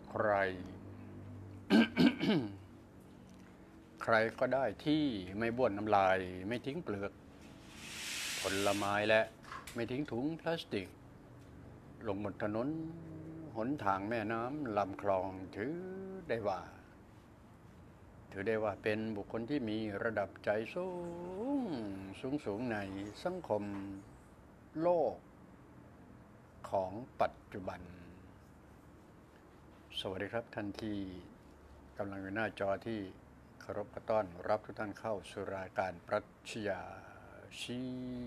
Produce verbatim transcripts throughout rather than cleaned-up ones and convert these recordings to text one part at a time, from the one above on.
ใคร ใครก็ได้ที่ไม่บ้วนน้ำลายไม่ทิ้งเปลือกผลไม้และไม่ทิ้งถุงพลาสติกลงบนถนนหนทางแม่น้ำลำคลองถือได้ว่าถือได้ว่าเป็นบุคคลที่มีระดับใจสูงสูงสูงในสังคมโลกของปัจจุบันสวัสดีครับท่านที่กำลังอยู่หน้าจอที่เคารพกระต้อนรับทุกท่านเข้าสู่รายการปรัชญาชี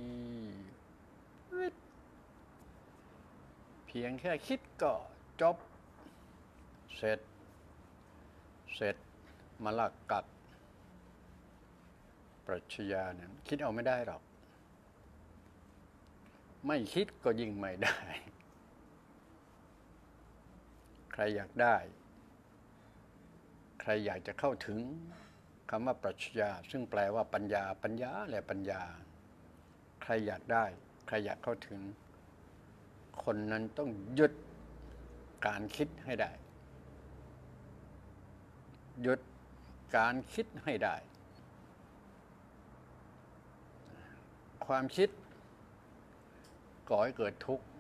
วิตเพียงแค่คิดก็จบเสร็จเสร็จมาลักกักปรัชญาเนี่ยคิดเอาไม่ได้หรอกไม่คิดก็ยิ่งไม่ได้ใครอยากได้ใครอยากจะเข้าถึงคำว่าปรัชญาซึ่งแปลว่าปัญญาปัญญาและปัญญาใครอยากได้ใครอยากเข้าถึงคนนั้นต้องหยุดการคิดให้ได้หยุดการคิดให้ได้ความคิดก่อให้เกิดทุกข์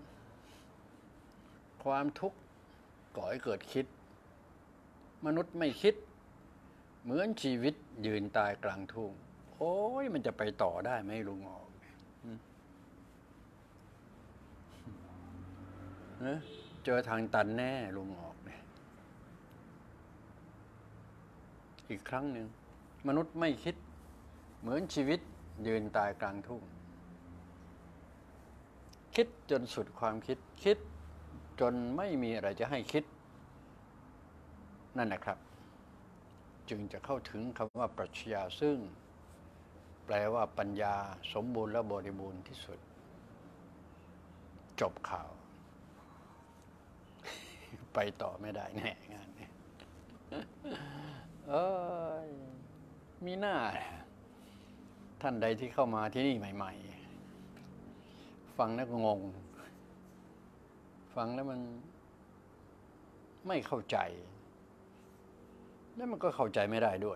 ความทุกข์ก่อให้เกิดคิดมนุษย์ไม่คิดเหมือนชีวิตยืนตายกลางทุ่งโอ้ยมันจะไปต่อได้ไหมลุงออกเจอทางตันแน่ลุงออกเนี่ยอีกครั้งหนึ่งมนุษย์ไม่คิดเหมือนชีวิตยืนตายกลางทุ่งคิดจนสุดความคิดคิดจนไม่มีอะไรจะให้คิดนั่นแหละครับจึงจะเข้าถึงคำว่าปรัชญาซึ่งแปลว่าปัญญาสมบูรณ์และบริบูรณ์ที่สุดจบข่าวไปต่อไม่ได้แน่งานนี้เอ้ยมีหน้าท่านใดที่เข้ามาที่นี่ใหม่ๆฟังแล้วก็งงฟังแล้วมันไม่เข้าใจแล้วมันก็เข้าใจไม่ได้ด้วย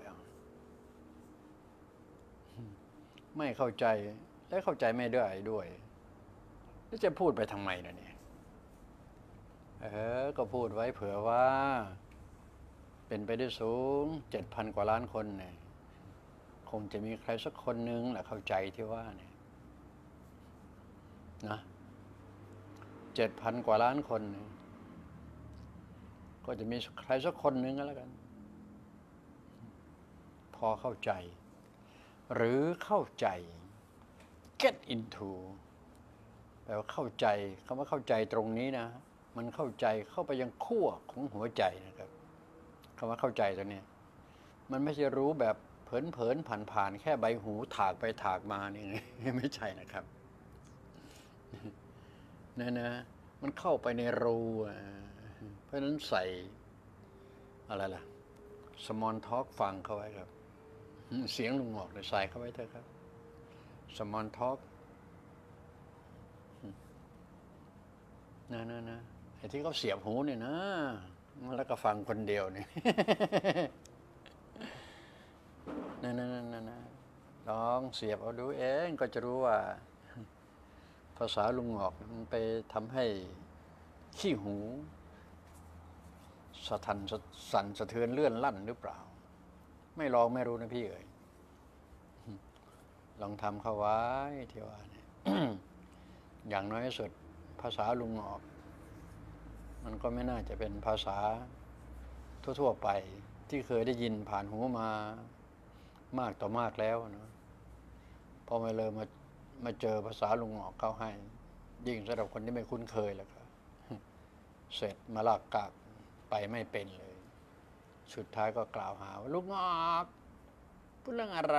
ไม่เข้าใจและเข้าใจไม่ได้ด้วยแล้วจะพูดไปทำไมล่ะเนี่ยเออก็พูดไว้เผื่อว่าเป็นไปได้สูงเจ็ดพันกว่าล้านคนเนี่ยคงจะมีใครสักคนนึงแหละเข้าใจที่ว่าเนี่ยนะเจ็ดพันกว่าล้านคนก็จะมีใครสักคนนึงก็แล้วกันพอเข้าใจหรือเข้าใจ get into แปลว่าเข้าใจคำว่าเข้าใจตรงนี้นะมันเข้าใจเข้าไปยังขั้วของหัวใจนะครับคำว่าเข้าใจตัวนี้มันไม่ใช่รู้แบบเผลอๆผ่านๆแค่ใบหูถากไปถากมานี่ไม่ใช่นะครับนะนะมันเข้าไปในรูเพราะฉะนั้นใส่อะไรล่ะ small talk ฟังเข้าไว้ครับเสียงลุงออกเลยใส่เข้าไว้เถอะครับ small talk นะนะนะไอ้ที่เขาเสียบหูเนี่ยนะแล้วก็ฟังคนเดียวเนี่ยนะนะนะนะลองเสียบเอาดูเองก็จะรู้ว่าภาษาลุงออกมันไปทำให้ขี้หูสะทันสั่นสะเทือนเลื่อนลั่นหรือเปล่าไม่ลองไม่รู้นะพี่เอ๋ยลองทำเข้าไว้ที่ว่าเนี่ย อย่างน้อยสุดภาษาลุงออกมันก็ไม่น่าจะเป็นภาษาทั่วๆไปที่เคยได้ยินผ่านหูมามากต่อมากแล้วนะพอมาเลยมามาเจอภาษาลุงออกเข้าให้ยิ่งสำหรับคนที่ไม่คุ้นเคยแล้วก็เสร็จมาลากกากไปไม่เป็นเลยสุดท้ายก็กล่าวหาว่าลุงออกพูดเรื่องอะไร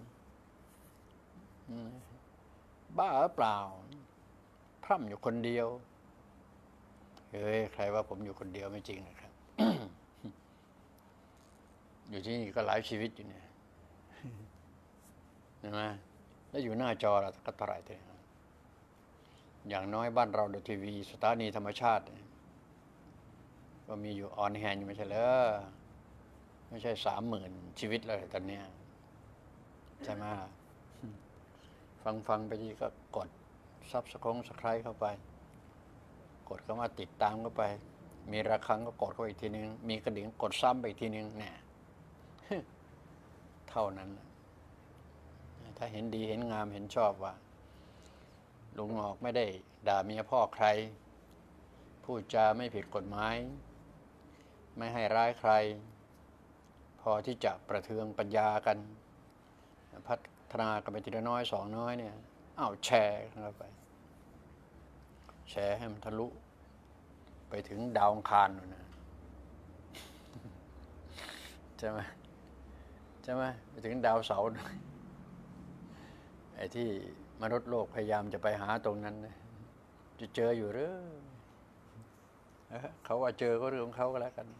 บ้าหรือเปล่าพร่ำอยู่คนเดียวเฮ้ยใครว่าผมอยู่คนเดียวไม่จริงนะครับ อยู่ที่นี่ก็หลายชีวิตอยู่เนี่ยเห็นไหมแล้วอยู่หน้าจอเราก็เท่าไหร่เท่านั้นอย่างน้อยบ้านเราดูทีวีสถานีธรรมชาติก็มีอยู่ออนแฮนด์อยู่ไม่ใช่เหรอไม่ใช่สามหมื่นชีวิตเลยตอนเนี้ยใช่ไหมฟังฟังไปดีก็กดซับสไครต์สไครต์เข้าไป กดเข้ามาติดตามเข้าไป มีระฆังก็กดเข้าอีกทีนึงมีกระดิ่งกดซ้ำไปอีกทีนึงเนี่ยเท่านั้น ถ้าเห็นดีเห็นงามเห็นชอบว่าลุงหงอกไม่ได้ด่าเมียพ่อใครพูดจาไม่ผิดกฎหมายไม่ให้ร้ายใครพอที่จะประเทืองปัญญากันพัฒนากันไปทีละน้อยสองน้อยเนี่ยอ้าวแชร์เข้าไปแชร์ให้มันทะลุไปถึงดาวอังคารนะใช่ไหมใช่ไหมไปถึงดาวเสาร์ไอ้ที่มนุษย์โลกพยายามจะไปหาตรงนั้นจะเจออยู่หรือเขาว่าเจอก็เรื่องของเขาก็แล้วกัน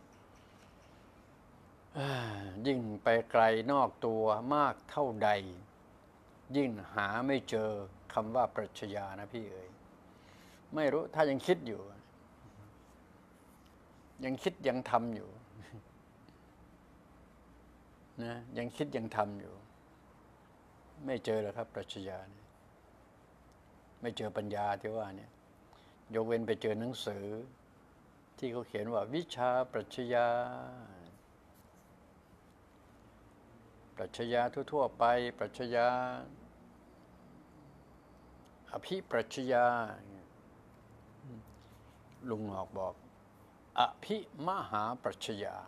ยิ่งไปไกลนอกตัวมากเท่าใดยิ่งหาไม่เจอคำว่าปรัชญานะพี่เอ๋ยไม่รู้ถ้ายังคิดอยู่ยังคิดยังทำอยู่นะยังคิดยังทำอยู่ไม่เจอหรอกครับปรัชญาเนี่ยไม่เจอปัญญาที่ว่าเนี่ยยกเว้นไปเจอหนังสือที่เขาเขียนว่าวิชาปรัชญาปรัชญาทั่วๆไปปรัชญาอภิปรัชญาลุงหงอกบอกอภิมหาปรัชญา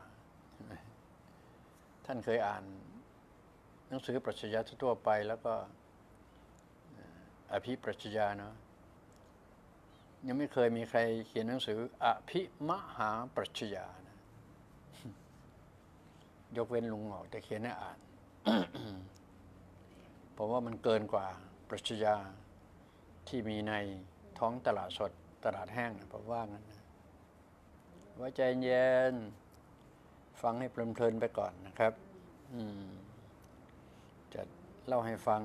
ท่านเคยอ่านหนังสือปรัชญาทั่วไปแล้วก็อภิปรัชญาเนาะยังไม่เคยมีใครเขียนหนังสืออภิมหาปรัชญานะยกเว้นลุงหงอกจะเขียนให้อ่านเพราะว่ามันเกินกว่าปรัชญาที่มีในท้องตลาดสดตลาดแห้งนะผมว่างั้นนะไว้ใจเย็นฟังให้เพลินๆไปก่อนนะครับอืมจะเล่าให้ฟัง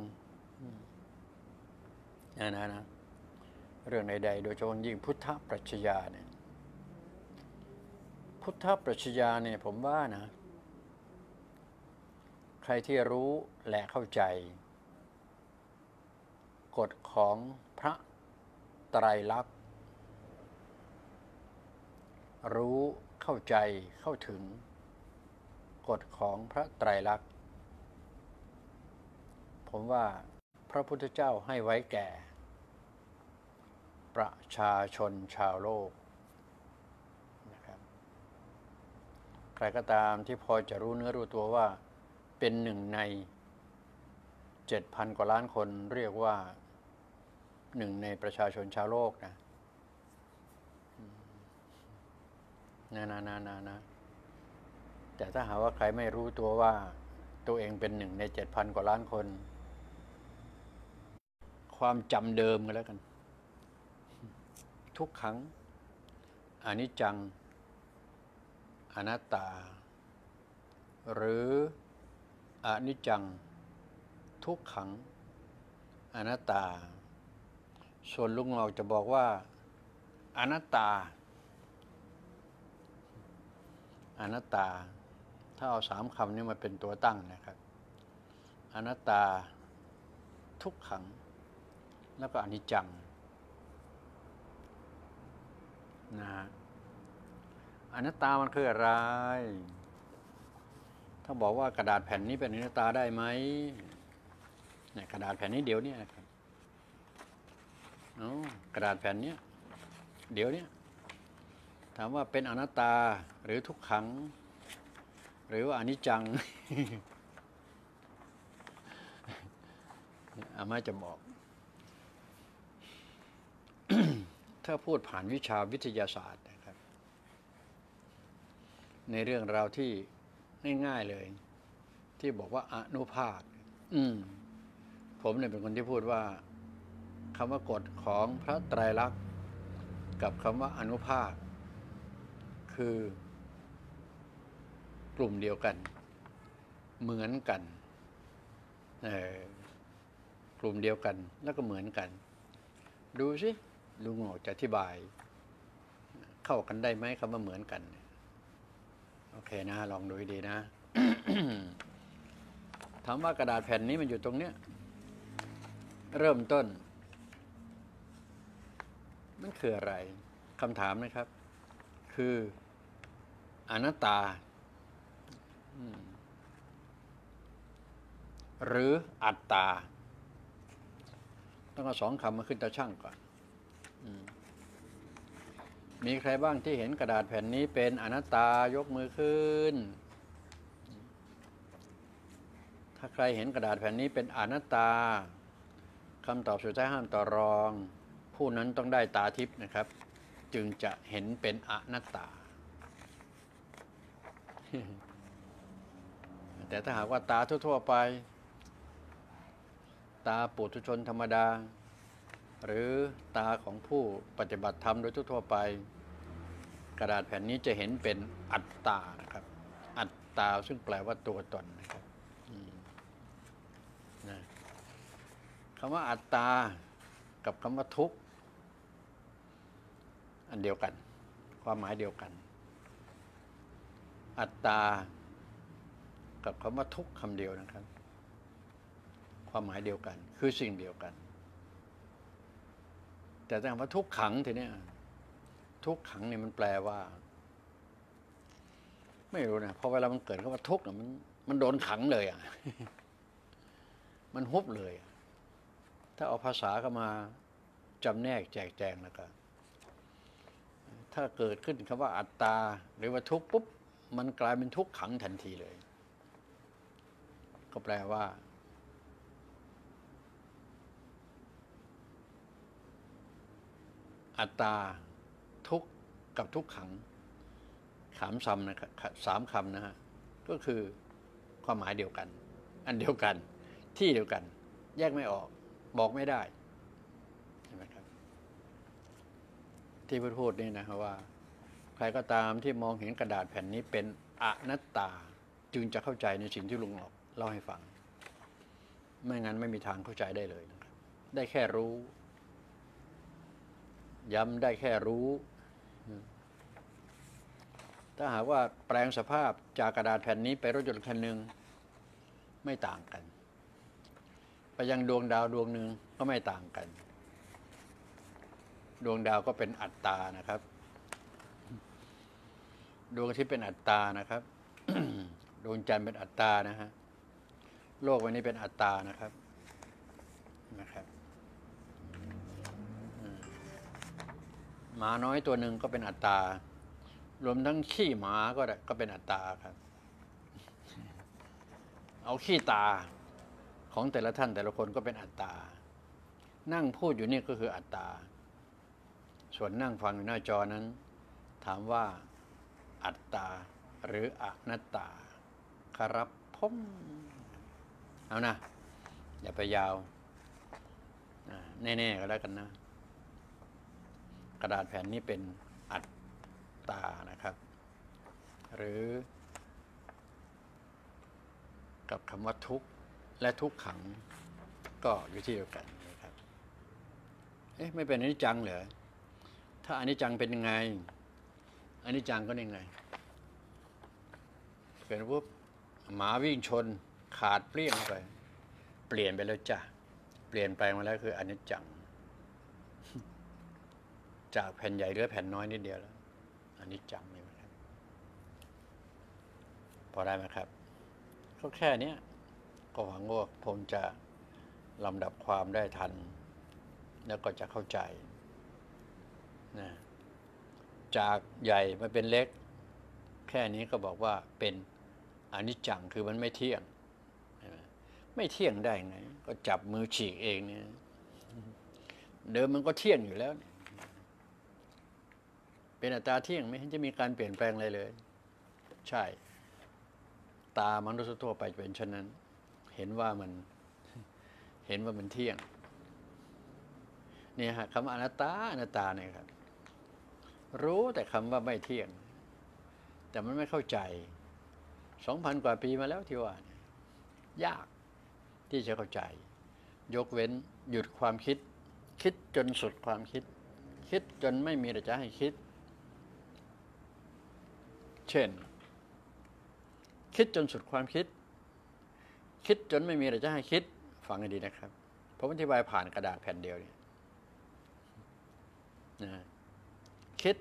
นะนะนะเรื่องใดๆโดยเฉพาะยิ่งพุทธปรัชญาเนี่ยพุทธปรัชญาเนี่ยผมว่านะใครที่รู้และเข้าใจกฎของพระไตรลักษณ์รู้เข้าใจเข้าถึงกฎของพระไตรลักษณ์ผมว่าพระพุทธเจ้าให้ไว้แก่ประชาชนชาวโลกนะครับใครก็ตามที่พอจะรู้เนื้อรู้ตัวว่าเป็นหนึ่งในเจ็ดพันกว่าล้านคนเรียกว่าหนึ่งในประชาชนชาวโลกนะนะนะนะนะนะแต่ถ้าหากว่าใครไม่รู้ตัวว่าตัวเองเป็นหนึ่งในเจ็ดพันกว่าล้านคนความจำเดิมกันแล้วกันทุกขังอนิจจังอนัตตาหรืออนิจจังทุกขังอนัตตาส่วนลุงหงอกจะบอกว่าอนัตตาอนัตตาถ้าเอาสามคำนี้มาเป็นตัวตั้งนะครับอนัตตาทุกขังแล้วก็อนิจจังนะอนัตตามันคืออะไรถ้าบอกว่ากระดาษแผ่นนี้เป็นอนัตตาได้ไหมเนี่ยกระดาษแผ่นนี้เดี๋ยวนี้นะครับอ๋อกระดาษแผ่นนี้เดี๋ยวนี้ถามว่าเป็นอนัตตาหรือทุกขังหรือว่าอนิจจัง อาม่าจะบอก ถ้าพูดผ่านวิชาวิทยาศาสตร์นะครับในเรื่องราวที่ง่ายๆเลยที่บอกว่าอนุภาคอืมผมเนี่ยเป็นคนที่พูดว่าคำว่ากฎของพระไตรลักษณ์กับคำว่าอนุภาคคือกลุ่มเดียวกันเหมือนกันเออกลุ่มเดียวกันแล้วก็เหมือนกันดูสิลุงหงอกจะอธิบายคเข้ากันได้ไหมคำว่าเหมือนกันโอเคนะลองดูดีนะ ถามว่ากระดาษแผ่นนี้มันอยู่ตรงเนี้ยเริ่มต้นมันคืออะไรคำถามนะครับคืออนัตตาหรืออัตตาต้องเอาสองคำมาขึ้นตาช่างก่อนมีใครบ้างที่เห็นกระดาษแผ่นนี้เป็นอนัตตายกมือขึ้นถ้าใครเห็นกระดาษแผ่นนี้เป็นอนัตตาคำตอบสุดท้ายห้ามต่อรองผู้นั้นต้องได้ตาทิพย์นะครับจึงจะเห็นเป็นอนัตตา แต่ถ้าหากว่าตาทั่วๆไปตาปุถุชนธรรมดาหรือตาของผู้ปฏิบัติธรรมโดยทั่วๆไปกระดาษแผ่นนี้จะเห็นเป็นอัตตานะครับอัตตาซึ่งแปลว่าตัวตนนะครับนะคำว่าอัตตากับคำว่าทุกข์อันเดียวกันความหมายเดียวกันอัตตากับคำว่าทุกข์คำเดียวนะครับความหมายเดียวกันคือสิ่งเดียวกันแต่ถ้าคำว่าทุกขังทีนี้ทุกขังเนี่ยมันแปลว่าไม่รู้นะพอเวลามันเกิดคำว่าทุกข์มันมันโดนขังเลยอ่ะ มันฮุบเลยถ้าเอาภาษาเข้ามาจำแนกแจกแจงแล้วก็ถ้าเกิดขึ้นคำว่าอัตตาหรือว่าทุกข์ปุ๊บมันกลายเป็นทุกขังทันทีเลยก็แปลว่าอัตตาทุกข์กับทุกขังสามคำนะครับสามคำนะฮะก็คือความหมายเดียวกันอันเดียวกันที่เดียวกันแยกไม่ออกบอกไม่ได้ใช่ไหมครับที่พูดพูดนี่นะครับว่าใครก็ตามที่มองเห็นกระดาษแผ่นนี้เป็นอนัตตาจึงจะเข้าใจในสิ่งที่ลุงออกเล่าให้ฟังไม่งั้นไม่มีทางเข้าใจได้เลยนะครับได้แค่รู้ย้ำได้แค่รู้ถ้าหากว่าแปลงสภาพจากกระดาษแผ่นนี้ไปรถยนต์คันหนึ่งไม่ต่างกันไปยังดวงดาวดวงหนึ่งก็ไม่ต่างกันดวงดาวก็เป็นอัตตานะครับดวงอาทิตย์เป็นอัตตานะครับ ดวงจันทร์เป็นอัตตานะฮะโลกวันนี้เป็นอัตตานะครับนะครับหมาน้อยตัวหนึ่งก็เป็นอัตตารวมทั้งขี้หมาก็ก็เป็นอัตตาครับเอาขี้ตาของแต่ละท่านแต่ละคนก็เป็นอัตตานั่งพูดอยู่นี่ก็คืออัตตาส่วนนั่งฟังอยู่หน้าจอนั้นถามว่าอัตตาหรืออนัตตาครับผมเอานะอย่าไปยาวแน่ๆก็แล้วกันนะกระดาษแผ่นนี้เป็นอัตตานะครับหรือกับคำว่าทุกข์และทุกขังก็อยู่ที่เดียวกันนะครับเอ๊ะไม่เป็นอนิจจังเหรอถ้าอนิจจังเป็นยังไงอนิจจังก็ยังไงเกิดปุ๊บหมาวิ่งชนขาดเปรี้ยงไปเปลี่ยนไปแล้วจ้ะเปลี่ยนแปลงมาแล้วคืออนิจจังจากแผ่นใหญ่เหลือแผ่นน้อยนิดเดียวแล้วอนิจจังนี่นะครับพอได้ไหมครับก็แค่นี้ก็หวังว่าผมจะลำดับความได้ทันแล้วก็จะเข้าใจนะจากใหญ่มาเป็นเล็กแค่นี้ก็บอกว่าเป็นอนิจจังคือมันไม่เที่ยงไม่เที่ยงได้ไงก็จับมือฉีกเองเนี่ยเดิมมันก็เที่ยงอยู่แล้วเป็นอัตตาเที่ยงไม่เห็นจะมีการเปลี่ยนแปลงอะไรเลยใช่ตามนุษย์ทั่วไปเป็นเช่นนั้นเห็นว่ามันเห็นว่ามันเที่ยงนี่ฮะคำว่าอนัตตาอนัตตาเนี่ยครับรู้แต่คำว่าไม่เที่ยงแต่มันไม่เข้าใจสองพันกว่าปีมาแล้วที่ว่ายากที่จะเข้าใจยกเว้นหยุดความคิดคิดจนสุดความคิดคิดจนไม่มีอะไรจะให้คิดเช่นคิดจนสุดความคิดคิดจนไม่มีอะไรจะให้คิดฟังให้ดีนะครับผมอธิบายผ่านกระดาษแผ่นเดียวเนี่ยนะคิด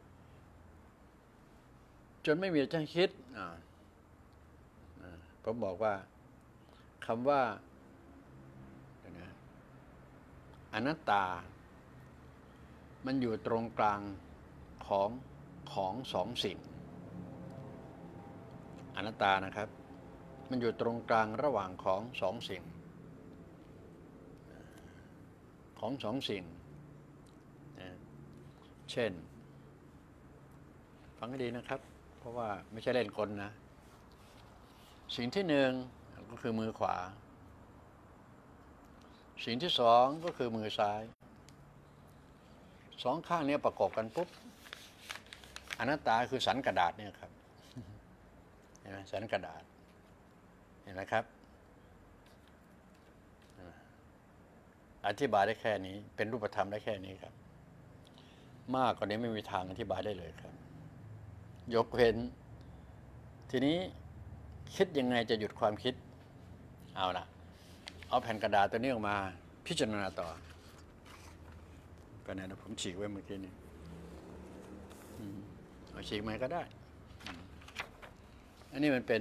จนไม่มีอะไรจะให้คิดอ่าผมบอกว่าคำว่าอนัตตามันอยู่ตรงกลางของของสองสิ่งอนัตตานะครับมันอยู่ตรงกลางระหว่างของสองสิ่งของสองสิ่งเช่นฟังให้ดีนะครับเพราะว่าไม่ใช่เล่นกลนะสิ่งที่หนึ่งก็คือมือขวาสิ่งที่สองก็คือมือซ้ายสองข้างนี้ประกอบกันปุ๊บอนัตตาคือสันกระดาษเนี่ยครับเห็นไหมสันกระดาษเห็นไหมครับอธิบายได้แค่นี้เป็นรูปธรรมได้แค่นี้ครับมากกว่านี้ไม่มีทางอธิบายได้เลยครับยกเว้นทีนี้คิดยังไงจะหยุดความคิดเอาล่ะเอาแผ่นกระดาษตัวนี้ออกมาพิจารณาต่อก็เนี่ยนะผมฉีกไว้เมื่อกี้นี้เอาฉีกไหมก็ได้อันนี้มันเป็น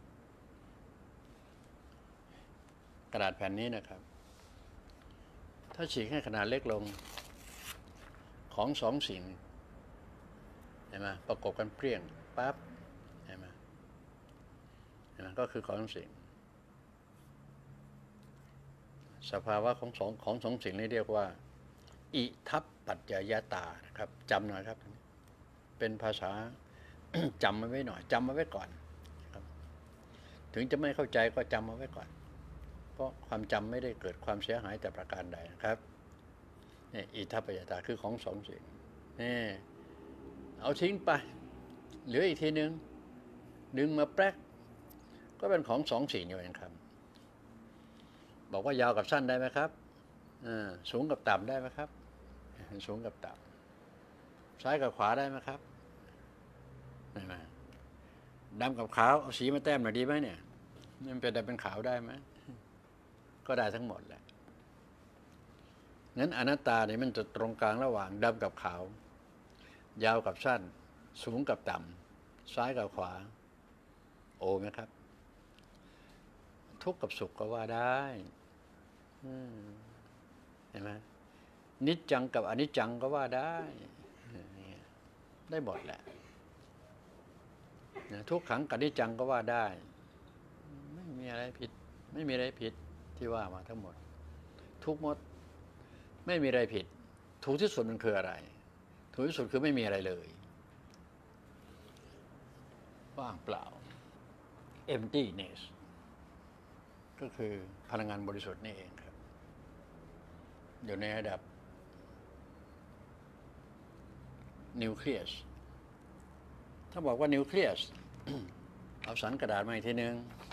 กระดาษแผ่นนี้นะครับถ้าฉีกให้ขนาดเล็กลงของสองสิ่งเห็นไหมประกบกันเปรี้ยงปั๊บเห็นไหมเห็นไหมก็คือของสิ่งสภาวะของสองของสองสิ่งนี้เรียกว่าอิทัปปัจจยตานะครับจำหน่อยครับเป็นภาษา จำมาไว้หน่อยจำมาไว้ก่อนครับถึงจะไม่เข้าใจก็จำมาไว้ก่อนเพราะความจำไม่ได้เกิดความเสียหายแต่ประการใดนะครับนี่อิทัปปัจจยตาคือของสองสิ่งนี่เอาทิ้งไปเหลืออีกทีนึงดึงมาแป๊กก็เป็นของสองสิ่งอยู่เองครับบอกว่ายาวกับสั้นได้ไหมครับสูงกับต่ำได้ไหมครับสูงกับต่ำซ้ายกับขวาได้ไหมครับได้ไหมดำกับขาวเอาสีมาแต้มหน่อยดีไหมเนี่ยมันเป็นดำเป็นขาวได้ไหมก็ได้ทั้งหมดแหละงั้นอนัตตาเนี่ยมันจะตรงกลางระหว่างดำกับขาวยาวกับสั้นสูงกับต่ำซ้ายกับขวาโอไหมครับทุกข์กับสุขก็ว่าได้เห็นไหมนิจจังกับอนิจจังก็ว่าได้ได้หมดแหละทุกขังกับอนิจจังก็ว่าได้ไม่มีอะไรผิดไม่มีอะไรผิดที่ว่ามาทั้งหมดทุกหมดไม่มีอะไรผิดถูกที่สุดมันคืออะไรถูกที่สุดคือไม่มีอะไรเลยว่างเปล่า emptiness ก็คือพลังงานบริสุทธิ์นี่เองครับอยู่ในระดับนิวเคลียสถ้าบอกว่านิวเคลียส เอาสันกระดาษมาอีกทีนึง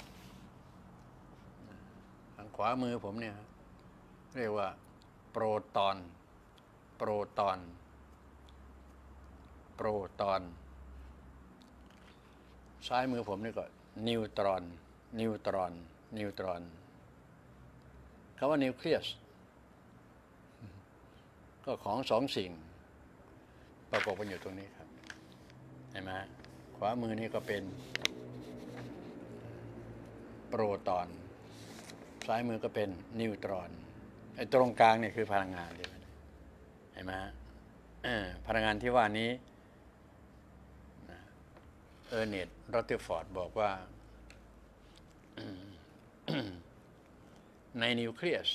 ทางขวามือผมเนี่ยเรียกว่าโปรตอนโปรตอนโปรตอนซ้ายมือผมนี่ก็นิวตรอนนิวตรอนนิวตรอนคำว่านิวเคลียสก็ของสองสิ่งประกอบกันอยู่ตรงนี้ครับเห็นไหมขวามือนี่ก็เป็นโปรตอนซ้ายมือก็เป็นนิวตรอนไอ้ตรงกลางเนี่ยคือพลังงานเห็นไหมพลังงานที่ว่านี้เออร์เนตต์ โรตเทอร์ฟอร์ดบอกว่าในนิวเคลียส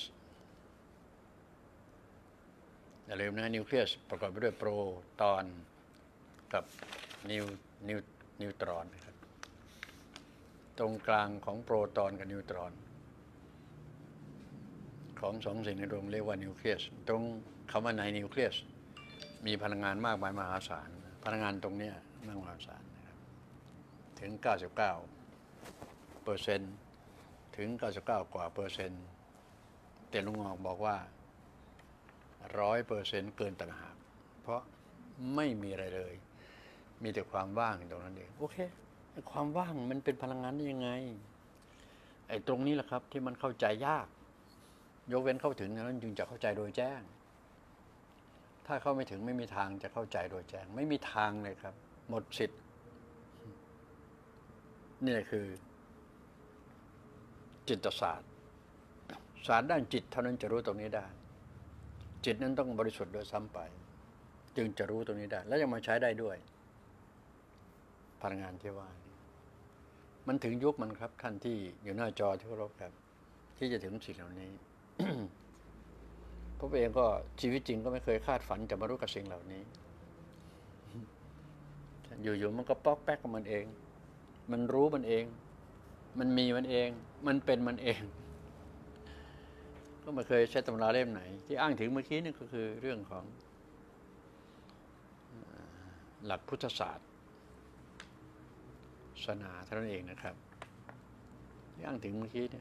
อย่าลืมนะนิวเคลียสประกอบไปด้วยโปรตอนกับนิวนิวนิวตรอนนะครับตรงกลางของโปรตอนกับนิวตรอนของสองสิ่งในรวมเรียกว่านิวเคลียสตรงคำว่าในนิวเคลียสมีพลังงานมากมายมหาศาลพลังงานตรงนี้มากมหาศาลนะครับถึงเก้าสิบเก้าเปอร์เซ็นต์ถึงเก้าสิบเก้ากว่าเปอร์เซ็นต์แต่ลุงงอกบอกว่าร้อยเปอร์เซ็นต์เกินต่างหากเพราะไม่มีอะไรเลยมีแต่ความว่างตรงนั้นเองโอเคความว่างมันเป็นพลังงานได้ยังไงไอ้ตรงนี้แหละครับที่มันเข้าใจยากยกเว้นเข้าถึงนั้นจึงจะเข้าใจโดยแจ้งถ้าเข้าไม่ถึงไม่มีทางจะเข้าใจโดยแจ้งไม่มีทางเลยครับหมดสิทธิ์นี่คือจิตศาสตร์ศาสตร์ด้านจิตเท่านั้นจะรู้ตรงนี้ได้จิตนั้นต้องบริสุทธิ์โดยซ้ำไปจึงจะรู้ตรงนี้ได้และยังมาใช้ได้ด้วยพลังงานที่ว่านี้มันถึงยุคมันครับท่านที่อยู่หน้าจอที่เคารพครับที่จะถึงสิ่งเหล่านี้ ผมเองก็ชีวิตจริงก็ไม่เคยคาดฝันจะมารู้กับสิ่งเหล่านี้อยู่ๆมันก็ป๊อกแป๊กกับมันเองมันรู้มันเองมันมีมันเองมันเป็นมันเองก็ไม่เคยใช้ตำราเล่มไหนที่อ้างถึงเมื่อกี้นี่ก็คือเรื่องของหลักพุทธศาสตร์ศาสนาเท่านั้นเองนะครับที่อ้างถึงเมื่อกี้เนี่ย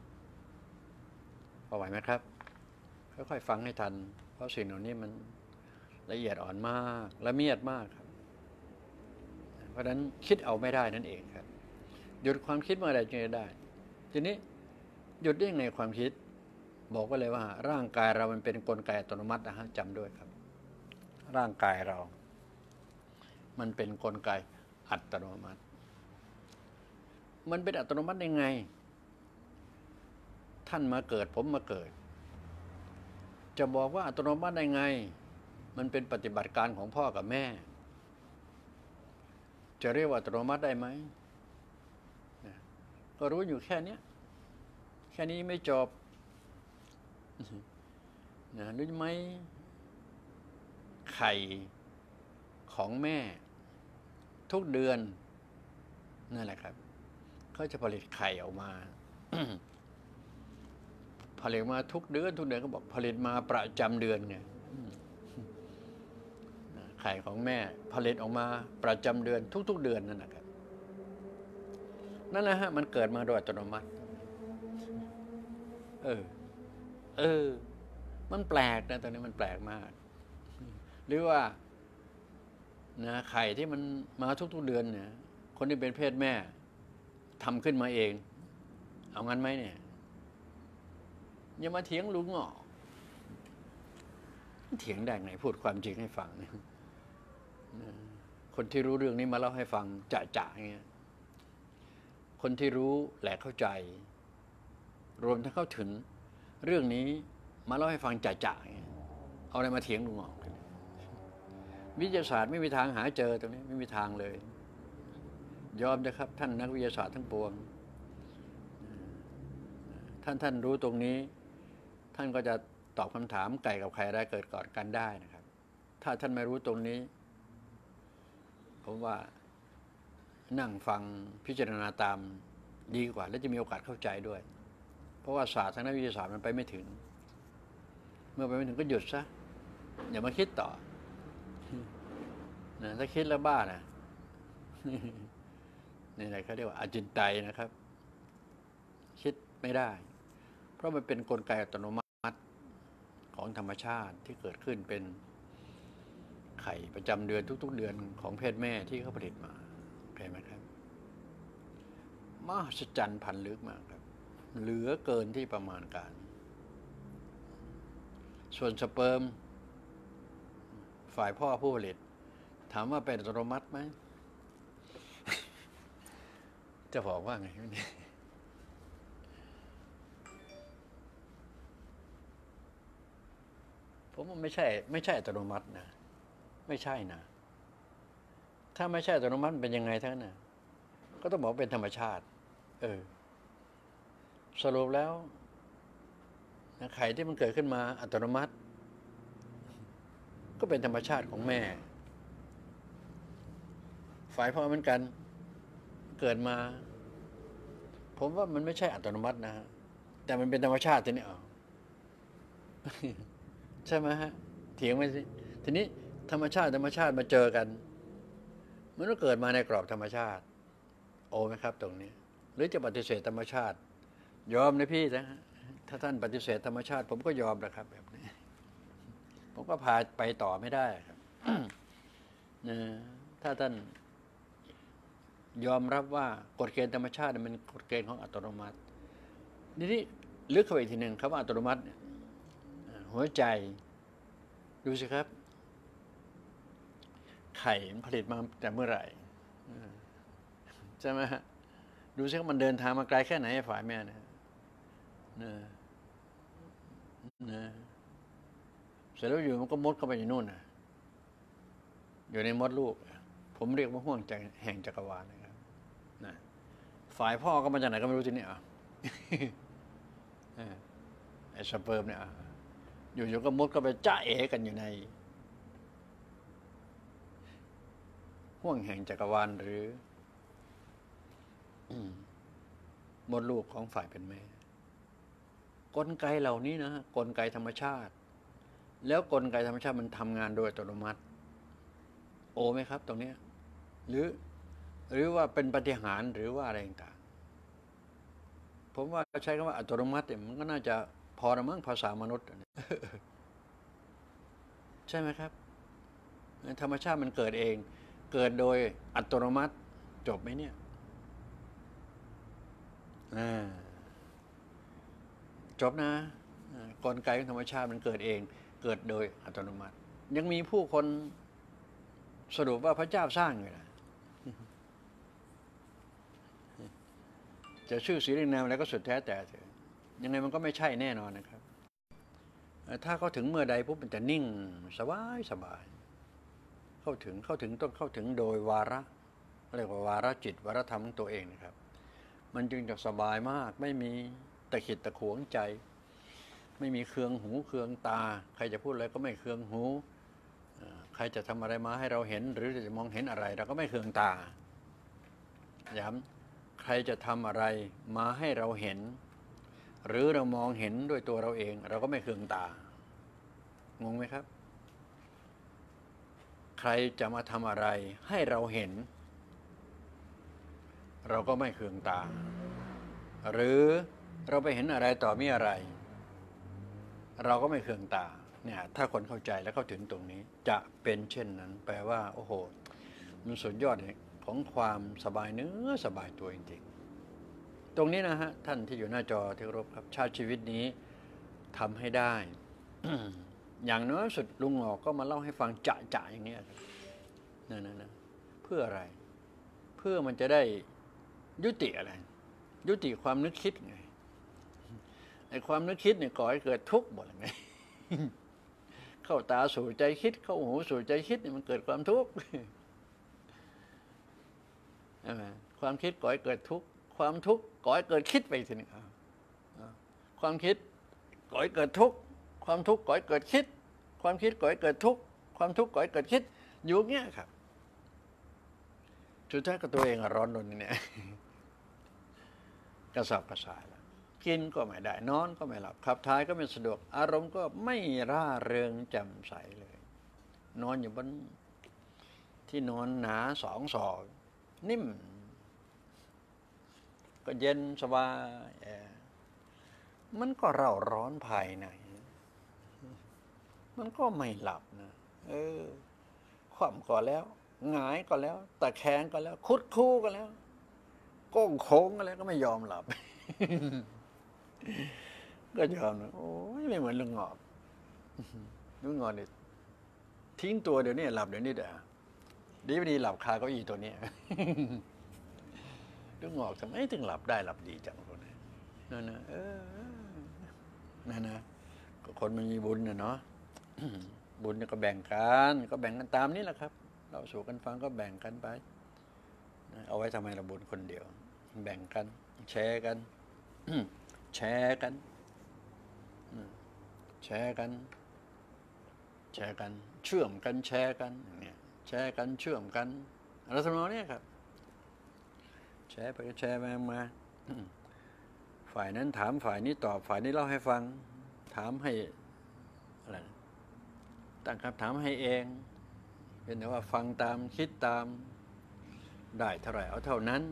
พอไหวไหมครับค่อยๆฟังให้ทันเพราะสิ่งเหล่านี้มันละเอียดอ่อนมากละเมียดมากครับเพราะฉะนั้นคิดเอาไม่ได้นั่นเองครับหยุดความคิดเมื่อใดจึงจะได้ทีนี้หยุดได้ยังไงความคิดบอกไว้เลยว่าร่างกายเรามันเป็นกลไกอัตโนมัตินะฮะจำด้วยครับร่างกายเรามันเป็นกลไกอัตโนมัติมันเป็นอัตโนมัติได้ไงท่านมาเกิดผมมาเกิดจะบอกว่าอัตโนมัติได้ไงมันเป็นปฏิบัติการของพ่อกับแม่จะเรียกว่าอัตโนมัติได้ไหมก็รู้อยู่แค่นี้แค่นี้ไม่จบนะรู้ไหมไข่ของแม่ทุกเดือนนั่นแหละครับเขาจะผลิตไข่ออกมา ผลิตมาทุกเดือนทุกเดือนก็บอกผลิตมาประจำเดือนไงไข่ของแม่ผลิตออกมาประจำเดือนทุกๆเดือนนั่นนะครับนั่นแหละฮะมันเกิดมาโดยอัตโนมัติเออเออมันแปลกนะตอนนี้มันแปลกมากหรือว่านะไข่ที่มันมาทุกๆเดือนเนี่ยคนที่เป็นเพศแม่ทำขึ้นมาเองเอางั้นไหมเนี่ยอย่ามาเถียงลุงอ่ะเถียงได้ไงพูดความจริงให้ฟังคนที่รู้เรื่องนี้มาเล่าให้ฟังจะๆอย่างเงี้ยคนที่รู้และเข้าใจรวมทั้งเข้าถึงเรื่องนี้มาเล่าให้ฟังจะๆอย่างเงี้ยเอาอะไรมาเถียงลุงอ่ะวิทยาศาสตร์ไม่มีทางหาเจอตรงนี้ไม่มีทางเลยยอมนะครับท่านนักวิทยาศาสตร์ทั้งปวงท่านท่านรู้ตรงนี้ท่านก็จะตอบคำถามไก่กับไข่อะไรเกิดก่อนกันได้นะครับถ้าท่านไม่รู้ตรงนี้ผมว่านั่งฟังพิจารณาตามดีกว่าและจะมีโอกาสเข้าใจด้วยเพราะว่าศาสตร์ทางนักวิทยาศาสตร์มันไปไม่ถึงเมื่อไปไม่ถึงก็หยุดซะอย่ามาคิดต่อนะถ้าคิดแล้วบ้านะนี่แหละเขาเรียกว่าอจินไตยนะครับคิดไม่ได้เพราะมันเป็นกลไกอัตโนมัติของธรรมชาติที่เกิดขึ้นเป็นไข่ประจำเดือนทุกๆเดือนของเพศแม่ที่เขาผลิตมาเห็นไหมครับมหัศจรรย์พันลึกมากครับเหลือเกินที่ประมาณการส่วนสเปิร์มฝ่ายพ่อผู้ผลิตถามว่าเป็นอัตโนมัติไหม จะบอกว่าไงเนี่ยผมว่าไม่ใช่ไม่ใช่อัตโนมัตินะไม่ใช่นะถ้าไม่ใช่อัตโนมัติเป็นยังไงทั้งนั้นนะก็ต้องบอกเป็นธรรมชาติเออสรุปแล้วไข่ที่มันเกิดขึ้นมาอัตโนมัติก็เป็นธรรมชาติของแม่ฝ่ายพ่อเหมือนกันเกิดมาผมว่ามันไม่ใช่อัตโนมัตินะฮะแต่มันเป็นธรรมชาติทีนี้อ๋อใช่ไหมฮะเถียงไปสิทีนี้ธรรมชาติธรรมชาติมาเจอกันมันก็เกิดมาในกรอบธรรมชาติโอ้ไหมครับตรงนี้หรือจะปฏิเสธธรรมชาติยอมนะพี่นะถ้าท่านปฏิเสธธรรมชาติผมก็ยอมนะครับแบบนี้ผมก็พาไปต่อไม่ได้ครับนะถ้าท่านยอมรับว่ากฎเกณฑ์ธรรมชาติมันกฎเกณฑ์ของอัตโนมัติทีนี้ลึกเข้าไปอีกทีหนึ่งคำว่าอัตโนมัติหัวใจดูสิครับไข่มันผลิตมาแต่เมื่อไหร่ใช่ไหมฮะดูสิว่ามันเดินทางมาไกลแค่ไหนฝ่ายแม่เนี่ยนะนะเสร็จแล้วอยู่มันก็มดเข้าไปอยู่นู่นนะอยู่ในมดลูกผมเรียกว่าห่วงใจแห่งจักรวาลนะครับนะฝ่ายพ่อก็มาจากไหนก็ไม่รู้ทีนี้อ่ะไอ้สเปิร์มเนี่ยอยู่ๆก็มดก็ไปจ้าเอกันอยู่ในห่วงแห่งจักรวาลหรือมดลูกของฝ่ายเป็นแม่กลไกเหล่านี้นะกลไกธรรมชาติแล้วกลไกธรรมชาติมันทำงานโดยอัตโนมัติโอไหมครับตรงนี้หรือหรือว่าเป็นปาฏิหาริย์หรือว่าอะไรต่างๆผมว่าใช้คำว่าอัตโนมัติมันก็น่าจะพอละมั้งภาษามนุษย์ใช่ไหมครับธรรมชาติมันเกิดเองเกิดโดยอัตโนมัติจบไหมเนี่ยจบนะกลไกของธรรมชาติมันเกิดเองเกิดโดยอัตโนมัติยังมีผู้คนสรุปว่าพระเจ้าสร้างอยู่นะจะชื่อสีเรียงนามอะไรก็สุดแท้แต่เถอะยังไงมันก็ไม่ใช่แน่นอนนะครับถ้าเขาถึงเมื่อใดปุ๊บมันจะนิ่งสบายสบายเข้าถึงเข้าถึงต้องเข้าถึงโดยวาระเรียกว่าวาระจิตวาระธรรมของตัวเองนะครับมันจึงจะสบายมากไม่มีตะขิดตะขวงใจไม่มีเคืองหูเคืองตาใครจะพูดอะไรก็ไม่เคืองหูใครจะทำอะไรมาให้เราเห็นหรือจะมองเห็นอะไรเราก็ไม่เคืองตาย้ำใครจะทำอะไรมาให้เราเห็นหรือเรามองเห็นด้วยตัวเราเองเราก็ไม่เคืองตางงไหมครับใครจะมาทำอะไรให้เราเห็นเราก็ไม่เคืองตาหรือเราไปเห็นอะไรต่อมีอะไรเราก็ไม่เคืองตาเนี่ยถ้าคนเข้าใจและเข้าถึงตรงนี้จะเป็นเช่นนั้นแปลว่าโอ้โหมันสุดยอดของความสบายเนื้อสบายตัวจริงๆตรงนี้นะฮะท่านที่อยู่หน้าจอที่เคารพครับชาติชีวิตนี้ทำให้ได้ อย่างน้อยสุดลุงหงอกก็มาเล่าให้ฟังจะๆอย่างนี้นั่นนะเพื่ออะไรเพื่อมันจะได้ยุติอะไรยุติความนึกคิดไงไอ้ความนึกคิดเนี่ยก่อให้เกิดทุกข์หมดเลยไงเข้าตาสู่ใจคิดเข้าหูสู่ใจคิดเนี่ยมันเกิดความทุกข์ใช่ไหมความคิดก่อให้เกิดทุกข์ความทุกข์ก่อให้เกิดคิดไปทีนึงความคิดก่อให้เกิดทุกข์ความทุกข์ก่อให้เกิดคิดความคิดก่อให้เกิดทุกข์ความทุกข์ก่อให้เกิดคิดอยู่เงี้ยครับสุดท้ายก็ตัวเองร้อนรนเนี่ยกระสับกระส่ายแล้วกินก็ไม่ได้นอนก็ไม่หลับขับถ่ายก็ไม่สะดวกอารมณ์ก็ไม่ร่าเริงแจ่มใสเลยนอนอยู่บนที่นอนหนาสองศอกนิ่มก็เย็นสบายมันก็เร่าร้อนภายในมันก็ไม่หลับนะเออคว่ำก็แล้วหงายก็แล้วตะแคงก็แล้วคุดคู่ก็แล้วก้งโค้งก็แล้วก็ไม่ยอมหลับ ก็ยอมนะโอ้ยไม่เหมือนลุงงอกลุงงอกเนี่ยทิ้งตัวเดี๋ยวนี้หลับเดี๋ยวนี้เด้อดีไม่ดีหลับคาเก้าอี้ตัวนี้ ลุงงอกทำไมถึงหลับได้หลับดีจังคนนี้นั่นนะเออนั่นนะก็คนมันมีบุญนะเนาะ บุญก็แบ่งกันก็แบ่งกันตามนี้แหละครับเราสู่กันฟังก็แบ่งกันไปเอาไว้ทำไมเราบุญคนเดียวแบ่งกันแชร์กัน แชร์กันแชร์กันแชร์กันเชื่อมกันแชร์กันเนี่ยแชร์กันเชื่อมกันอะไรทำนองนี้ครับแชร์ไปแชร์มามาฝ่ายนั้นถามฝ่ายนี้ตอบฝ่ายนี้เล่าให้ฟังถามให้อะไรตั้งคำถามให้เองเป็นแต่ว่าฟังตามคิดตามได้เท่าไหร่เอาเท่านั้น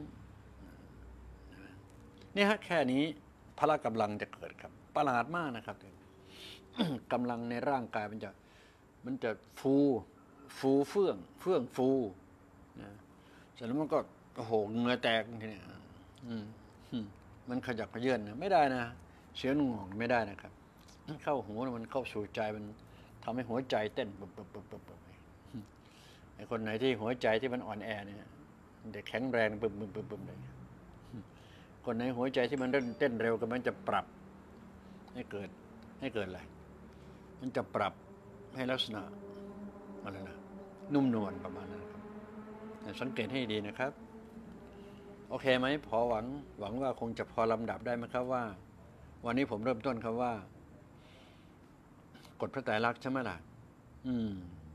นี่ฮะแค่นี้พละกำลังจะเกิดครับประหลาดมากนะครับ กำลังในร่างกายมันจะมันจะฟูฟูเฟื่องเฟื่องฟูนะเสร็จแล้วมันก็โอ้โหเหงื่อแตกทีนี้อืมมันขยักขยื่นนะไม่ได้นะเสียงงงไม่ได้นะครับเข้าหูมันเข้าสู่ใจมันทำให้หัวใจเต้นปุ๊บปุ๊บปุ๊บปุ๊บปุ๊บไอ้คนไหนที่หัวใจที่มันอ่อนแอเนี่ยเด็กแข็งแรงปุ๊บปุ๊บปุ๊บปุ๊บเลยคนไหนหัวใจที่มันเต้นเร็วก็มันจะปรับให้เกิดให้เกิดอะไรมันจะปรับให้ลักษณะอะไรนะนุ่มนวลประมาณนั้นครับสังเกตให้ดีนะครับโอเคไหมพอหวังหวังว่าคงจะพอลำดับได้ไหมครับว่าวันนี้ผมเริ่มต้นครับว่ากฎพระไตรลักษณ์ใช่ไหมล่ะอืม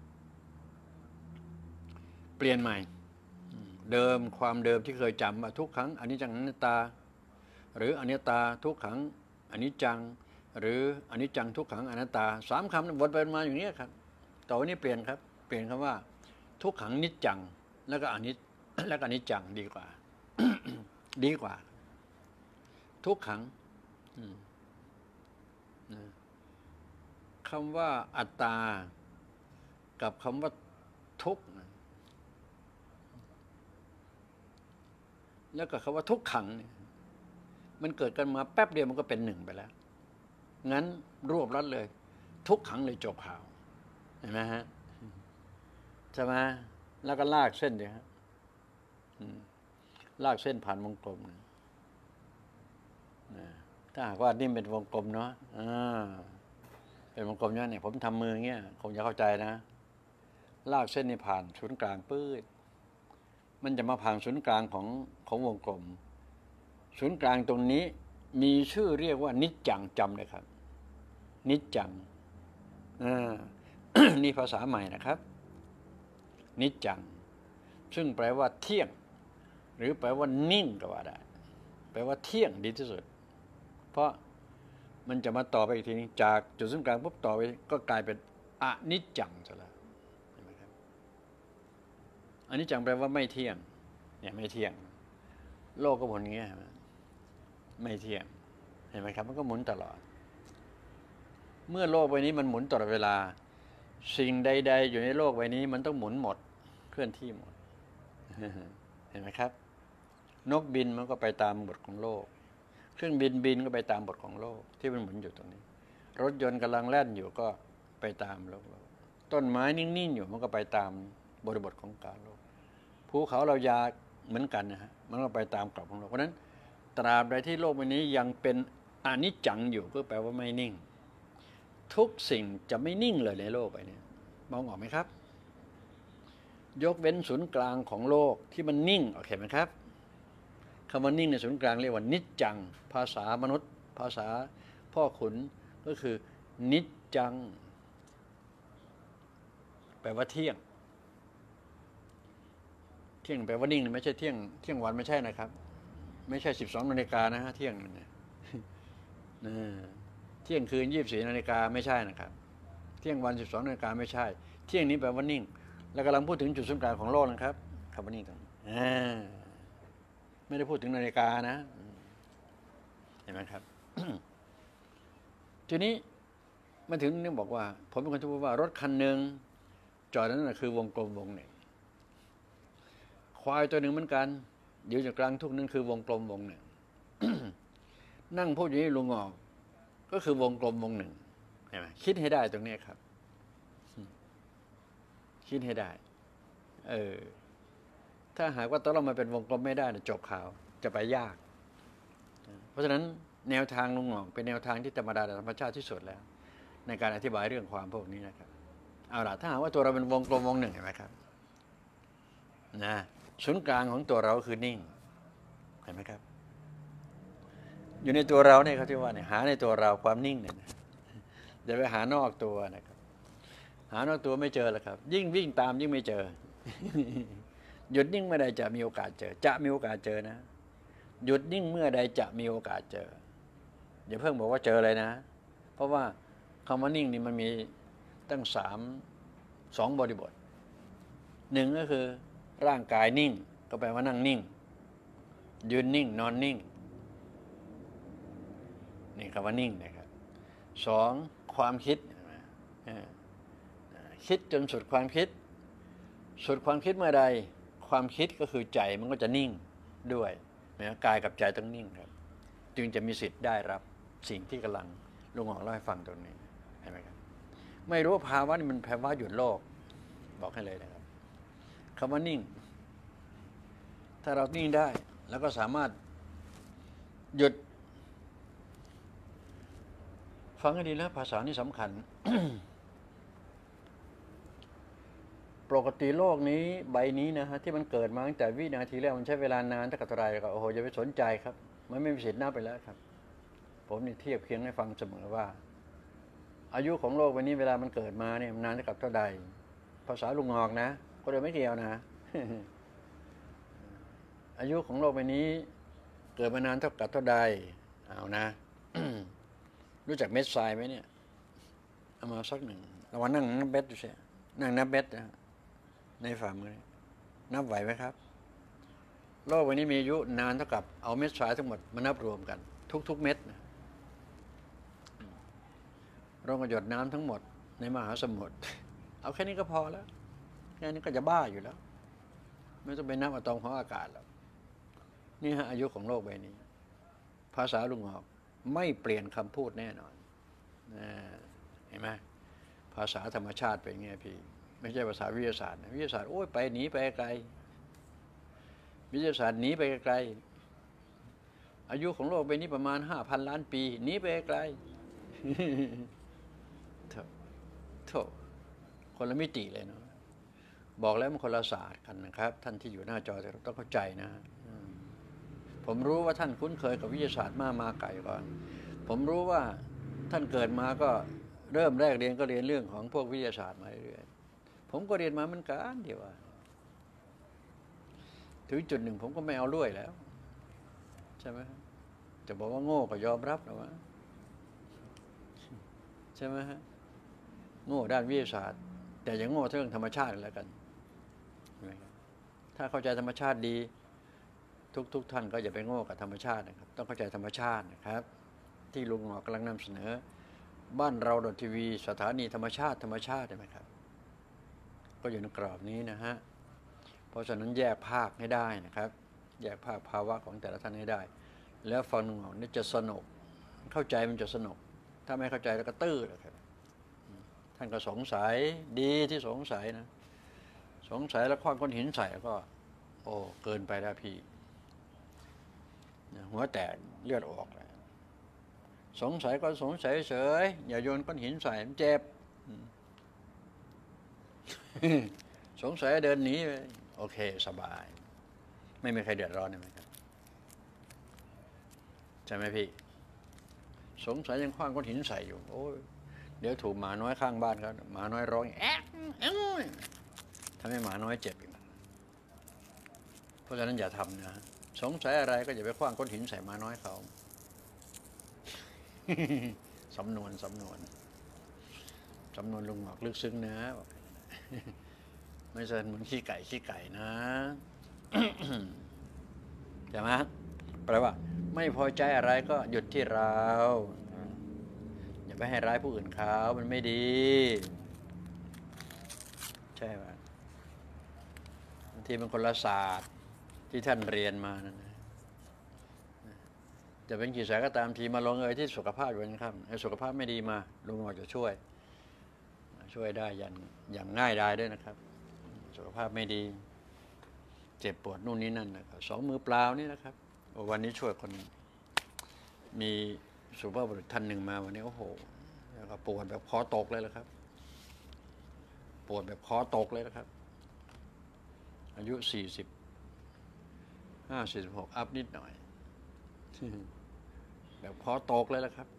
เปลี่ยนใหม่เดิมความเดิมที่เคยจำว่าทุกครั้งอนิจจังอนัตตาหรืออนิจตาทุกขังอนิจจังหรืออนิจจังทุกขังอนัตตาสามคำวนไปมาอย่างนี้ครับต่อวันนี้เปลี่ยนครับเปลี่ยนคำว่าทุกขังนิจจังแล้วก็อนิจแล้วก็อนิจจังดีกว่า ดีกว่าทุกขังคำว่าอัตตากับคำว่าทุกข์แล้วก็คำว่าทุกขังเนี่ยมันเกิดกันมาแป๊บเดียวมันก็เป็นหนึ่งไปแล้วงั้นรวบรัดเลยทุกขังเลยจบข่าวเห็นไหมฮะใช่ไหมแล้วก็ลากเส้นเลยฮะลากเส้นผ่านวงกลมนะถ้าหากว่านี่เป็นวงกลมเนาะเป็นวงกลมเนี่ยผมทำมือเงี้ยคงจะเข้าใจนะลากเส้นนี่ผ่านศูนย์กลางปื้ดมันจะมาผ่านศูนย์กลางของของวงกลมศูนย์กลางตรงนี้มีชื่อเรียกว่านิจจังจำเลยครับนิจจังนี่ภาษาใหม่นะครับนิจจังซึ่งแปลว่าเที่ยงหรือแปลว่านิ่งก็ว่าได้แปลว่าเที่ยงดีที่สุดเพราะมันจะมาต่อไปอีกทีนึงจากจุดศูนย์กลางปุ๊บต่อไปก็กลายเป็นอนิจจังซะแล้วเห็นไหมครับอนิจจังแปลว่าไม่เที่ยงเนี่ยไม่เที่ยงโลกก็หมุนอย่างเงี้ยไม่เที่ยงเห็นไหมครับมันก็หมุนตลอดเมื่อโลกใบนี้มันหมุนตลอดเวลาสิ่งใดๆอยู่ในโลกใบนี้มันต้องหมุนหมดเคลื่อนที่หมดเห็นไหมครับนกบินมันก็ไปตามบทของโลกเครื่องบินบินก็ไปตามบทของโลกที่มันหมุนอยู่ตรงนี้รถยนต์กำลังแล่นอยู่ก็ไปตามโลกต้นไม้นิ่งๆอยู่มันก็ไปตามบริบทของการโลกภูเขาเรายาเหมือนกันนะฮะมันก็ไปตามกรอบของโลกเพราะฉะนั้นตราบใดที่โลกใบนี้ยังเป็นอนิจจังอยู่ก็แปลว่าไม่นิ่งทุกสิ่งจะไม่นิ่งเลยในโลกใบนี้มองออกไหมครับยกเว้นศูนย์กลางของโลกที่มันนิ่งโอเคไหมครับคำว่านิ่งในศูนย์กลางเรียกว่านิจจังภาษามนุษย์ภาษาพ่อขุนก็คือนิจจังแปลว่าเที่ยงเที่ยงแปลว่านิ่งไม่ใช่เที่ยงเที่ยงวันไม่ใช่นะครับไม่ใช่สิบสองนาฬิกานะฮะเที่ยงเนี่ยเที่ยงคืนยี่สิบสี่นาฬิกาไม่ใช่นะครับเที่ยงวันสิบสองนาฬิกาไม่ใช่เที่ยงนี้แปลว่านิ่งแล้วกำลังพูดถึงจุดศูนย์กลางของโลกนะครับคำว่านิ่งตรงนี้ไม่ได้พูดถึงนาฬิกานะเห็นไหมครับ ทีนี้มาถึงนี่บอกว่าผมเป็นคนที่พูดว่ารถคันหนึ่งจอดนั้นคือวงกลมวงหนึ่งควายตัวหนึ่งเหมือนกันอยู่จากกลางทุ่งนั้นคือวงกลมวงหนึ่ง นั่งพูดอย่างนี้ลุงออกก็คือวงกลมวงหนึ่งเห็นไหมคิดให้ได้ตรงนี้ครับคิดให้ได้เออถ้าหากว่าต้องเรามาเป็นวงกลมไม่ได้จบข่าวจะไปยากเพราะฉะนั้นแนวทางลุงหงอกเป็นแนวทางที่ธรรมดาธรรมชาติที่สุดแล้วในการอธิบายเรื่องความพวกนี้นะครับเอาล่ะถ้าหากว่าตัวเราเป็นวงกลมวงหนึ่งเห็นไหมครับนะศูนย์กลางของตัวเราคือนิ่งเห็นไหมครับอยู่ในตัวเราเนี่ยเขาที่ว่าเนี่ยหาในตัวเราความนิ่งเนี่ยอย่าไปหานอกตัวนะครับหานอกตัวไม่เจอแล้วครับยิ่งวิ่งตามยิ่งไม่เจอหยุดนิ่งเมื่อใดจะมีโอกาสเจอจะมีโอกาสเจอนะหยุดนิ่งเมื่อใดจะมีโอกาสเจออย่าเพิ่งบอกว่าเจอเลยนะเพราะว่าคำว่านิ่งนี่มันมีตั้งสามสองบริบทหนึ่งก็คือร่างกายนิ่งก็แปลว่านั่งนิ่งยืนนิ่งนอนนิ่งนี่คำว่านิ่งนะครับสองความคิดคิดจนสุดความคิดสุดความคิดเมื่อใดความคิดก็คือใจมันก็จะนิ่งด้วยนะกายกับใจต้องนิ่งครับจึงจะมีสิทธิ์ได้รับสิ่งที่กำลังลุงหงอกเล่าให้ฟังตรงนี้เห็นไหมครับไม่รู้ว่าภาวะนี้มันภาวะหยุดโลกบอกให้เลยนะครับคำว่านิ่งถ้าเรานิ่งได้แล้วก็สามารถหยุดฟังให้ดีนะภาษานี่สำคัญ ปกติโลกนี้ใบนี้นะฮะที่มันเกิดมาตั้งแต่วินาทีแรกมันใช้เวลานานถ้ากับอะไรก็โอ้โหอย่าไปสนใจครับมันไม่มีสิทธิ์นับไปแล้วครับผมนี่เทียบเคียงให้ฟังเสมอว่าอายุของโลกใบนี้เวลามันเกิดมาเนี่ยมันนานเท่ากับเท่าใดภาษาลุงงอกนะก็เลยไม่เกี่ยวนะ อายุของโลกใบนี้เกิดมานานเท่ากับเท่าใดเอานะ รู้จักเม็ดทรายไหมเนี่ยเอามาสักหนึ่งเราว่านั่งนับเม็ดดูสินั่งนับเม็ดนะในฝ่ามือนับไหวไหมครับโลกใบนี้มีอายุนานเท่ากับเอาเม็ดทรายทั้งหมดมานับรวมกันทุกๆเม็ดนะร่องหยดน้ำทั้งหมดในมหาสมุทรเอาแค่นี้ก็พอแล้วแค่นี้ก็จะบ้าอยู่แล้วไม่ต้องไปนับอะตอมของอากาศแล้วนี่ฮะอายุของโลกใบนี้ ภาษาลุงหอกไม่เปลี่ยนคำพูดแน่นอนเห็นไหมภาษาธรรมชาติเป็นไงพี่ไม่ใช่ภาษาวิทยาศาสตร์วิทยาศาสตร์โอ้ยไปหนีไปไกลวิทยาศาสตร์หนีไปไกลอายุของโลกใบนี้ประมาณห้าพันล้านปีหนีไปไกลโถโถคนละมิติเลยเนาะบอกแล้วมันคนละศาสตร์กันนะครับท่านที่อยู่หน้าจอต้องเข้าใจนะผมรู้ว่าท่านคุ้นเคยกับวิทยาศาสตร์มามาไกลก่อนผมรู้ว่าท่านเกิดมาก็เริ่มแรกเรียนก็เรียนเรื่องของพวกวิทยาศาสตร์มาเรื่อยๆผมก็เรียนมาเหมือนกันเดียวว่าถึงจุดหนึ่งผมก็ไม่เอาด้วยแล้วใช่ไหมจะบอกว่าโง่ก็ยอมรับนะว่าใช่ไหมฮะโง่ด้านวิทยาศาสตร์แต่อย่างโง่เรื่องธรรมชาติแล้วกันถ้าเข้าใจธรรมชาติดีทุกๆ ท่านก็อย่าไปโง่กับธรรมชาตินะครับต้องเข้าใจธรรมชาตินะครับที่ลุงหงอกกำลังนำเสนอบ้านเราดนทีวีสถานีธรรมชาติธรรมชาติใช่ไหมครับก็อยู่ในกรอบนี้นะฮะเพราะฉะนั้นแยกภาคให้ได้นะครับแยกภาคภาวะของแต่ละท่านให้ได้แล้วฟังลุงหงอกนี่จะสนุกเข้าใจมันจะสนุกถ้าไม่เข้าใจแล้วก็ตื้อเลยครับท่านก็สงสัยดีที่สงสัยนะสงสัยแล้วคว้างก้อนหินใส่ก็โอ้เกินไปแล้วพี่หัวแตกเลือดออกเลยสงสัยก็สงสัยเฉยอย่าโยนก้อนหินใส่มันเจ็บสงสัยเดินหนีโอเคสบายไม่มีใครเดือดร้อนใช่ไหมครับใช่ไหมพี่สงสัยยังคว้างก้อนหินใส่อยู่โอ้ยเดี๋ยวถูกหมาน้อยข้างบ้านเขาหมาน้อยร้องแอ๊ะทำให้หมาน้อยเจ็บอีกเพราะฉะนั้นอย่าทำนะสงสัยอะไรก็อย่าไปคว้างก้อนหินใส่หมาน้อยเขาสำนวนสำนวนสำนวนลุงหงอกลึกซึ้งนะไม่ใช่เหมือนขี้ไก่ขี้ไก่นะใช่ไหมแปลว่าไม่พอใจอะไรก็หยุดที่เราอย่าไปให้ร้ายผู้อื่นเขามันไม่ดีใช่ไหมบางทีมันคนละศาสตร์ที่ท่านเรียนมานั่นนะจะเป็นกี่สายก็ตามทีมาลงเอยที่สุขภาพอยู่นะครับไอ้สุขภาพไม่ดีมาลุงหงอกจะช่วยช่วยได้อย่างอย่างง่ายดายด้วยนะครับสุขภาพไม่ดีเจ็บปวดนู่นนี่นั่นนะครับสองมือเปล่านี่นะครับวันนี้ช่วยคนมีสุภาพบุรุษท่านหนึ่งมาวันนี้โอ้โหแล้วก็ปวดแบบคอตกเลยละครับปวดแบบคอตกเลยนะครับอายุสี่สิบห้าสี่สิบหกอัพนิดหน่อยแบบคอตกเลยละครับ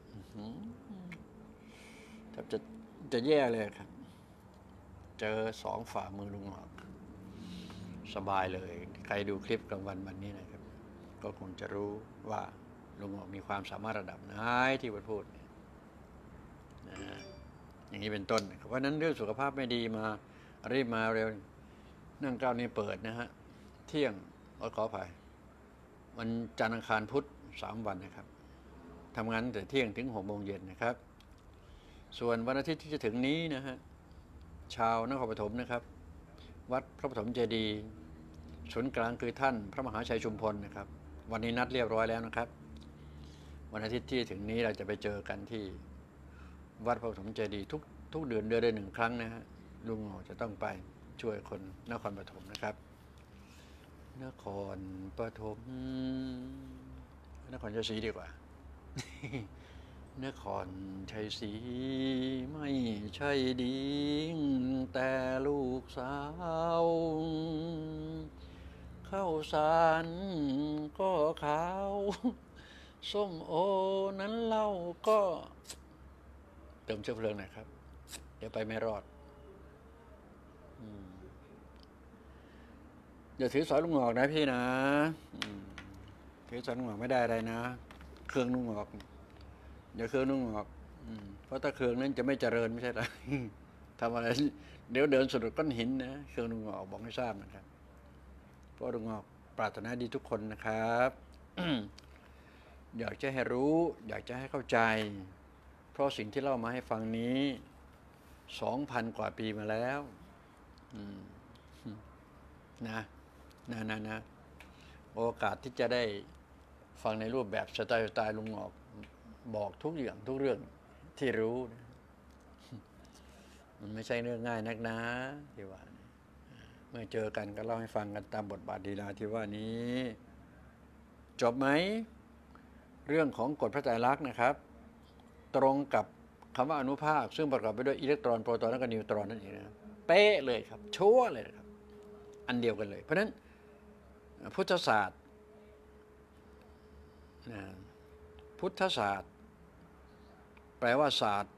แทบจะจะแย่เลยครับเจอสองฝ่ามือลุงหงอกสบายเลยใครดูคลิปกลางวันวันนี้นะครับก็คงจะรู้ว่าลุงหงอกมีความสามารถระดับไหนที่พูดพูดนะอย่างนี้เป็นต้นเพราะนั้นเรื่องสุขภาพไม่ดีมารีบมาเร็วนั่งก้าวนี้เปิดนะฮะเที่ยงขออภัยวันจันทร์อังคารพุธสามวันนะครับทำงานแต่เที่ยงถึงหกโมงเย็นนะครับส่วนวันอาทิตย์ที่จะถึงนี้นะฮะชาวนครปฐมนะครับวัดพระปฐมเจดีย์ศูนย์กลางคือท่านพระมหาชัยชุมพลนะครับวันนี้นัดเรียบร้อยแล้วนะครับวันอาทิตย์ที่ถึงนี้เราจะไปเจอกันที่วัดพระปฐมเจดีย์ทุกทุกเดือนเดือนละหนึ่งครั้งนะฮะลุงหงอจะต้องไปช่วยคนนครปฐมนะครับนครปฐมนครชัยศรีดีกว่า นครชัยศรีไม่ใช่ดิ้งแต่ลูกสาวข้าวสารก็ขาวส้มโอนั้นเล่าก็เติมเชื้อเพลิงหน่อยครับเดี๋ยวไปไม่รอดอย่าถือสอยลุงหงอกนะพี่นะถือสอยลุงหงอกไม่ได้อะไรนะเครื่องลุงหงอกอย่าเครื่องลุงหงอกเพราะถ้าเครื่องนั้นจะไม่เจริญไม่ใช่หรอทำอะไรเดี๋ยวเดินสะดุดก้อนหินนะเครื่องลุงหงอกบอกให้ทราบนะครับเพราะลุงหงอกปรารถนาดีทุกคนนะครับ อยากจะให้รู้อยากจะให้เข้าใจเพราะสิ่งที่เล่ามาให้ฟังนี้สองพันกว่าปีมาแล้วนะนะนะนะโอกาสที่จะได้ฟังในรูปแบบสไตล์สไตล์ลุงหงอกบอกทุกอย่างทุกเรื่องที่รู้มันไม่ใช่เรื่องง่ายนักนะที่ว่าเมื่อเจอกันก็เล่าให้ฟังกันตามบทบาทลีลาที่ว่านี้จบไหมเรื่องของกฎพระไตรลักษณ์นะครับตรงกับคำว่าอนุภาคซึ่งประกอบไปด้วยอิเล็กตรอนโปรตอนและก็นิวตรอนนั่นเองนะเป๊ะเลยครับชัวร์เลยครับอันเดียวกันเลยเพราะฉะนั้นพุทธศาสตร์พุทธศาสตร์แปลว่าศาสตร์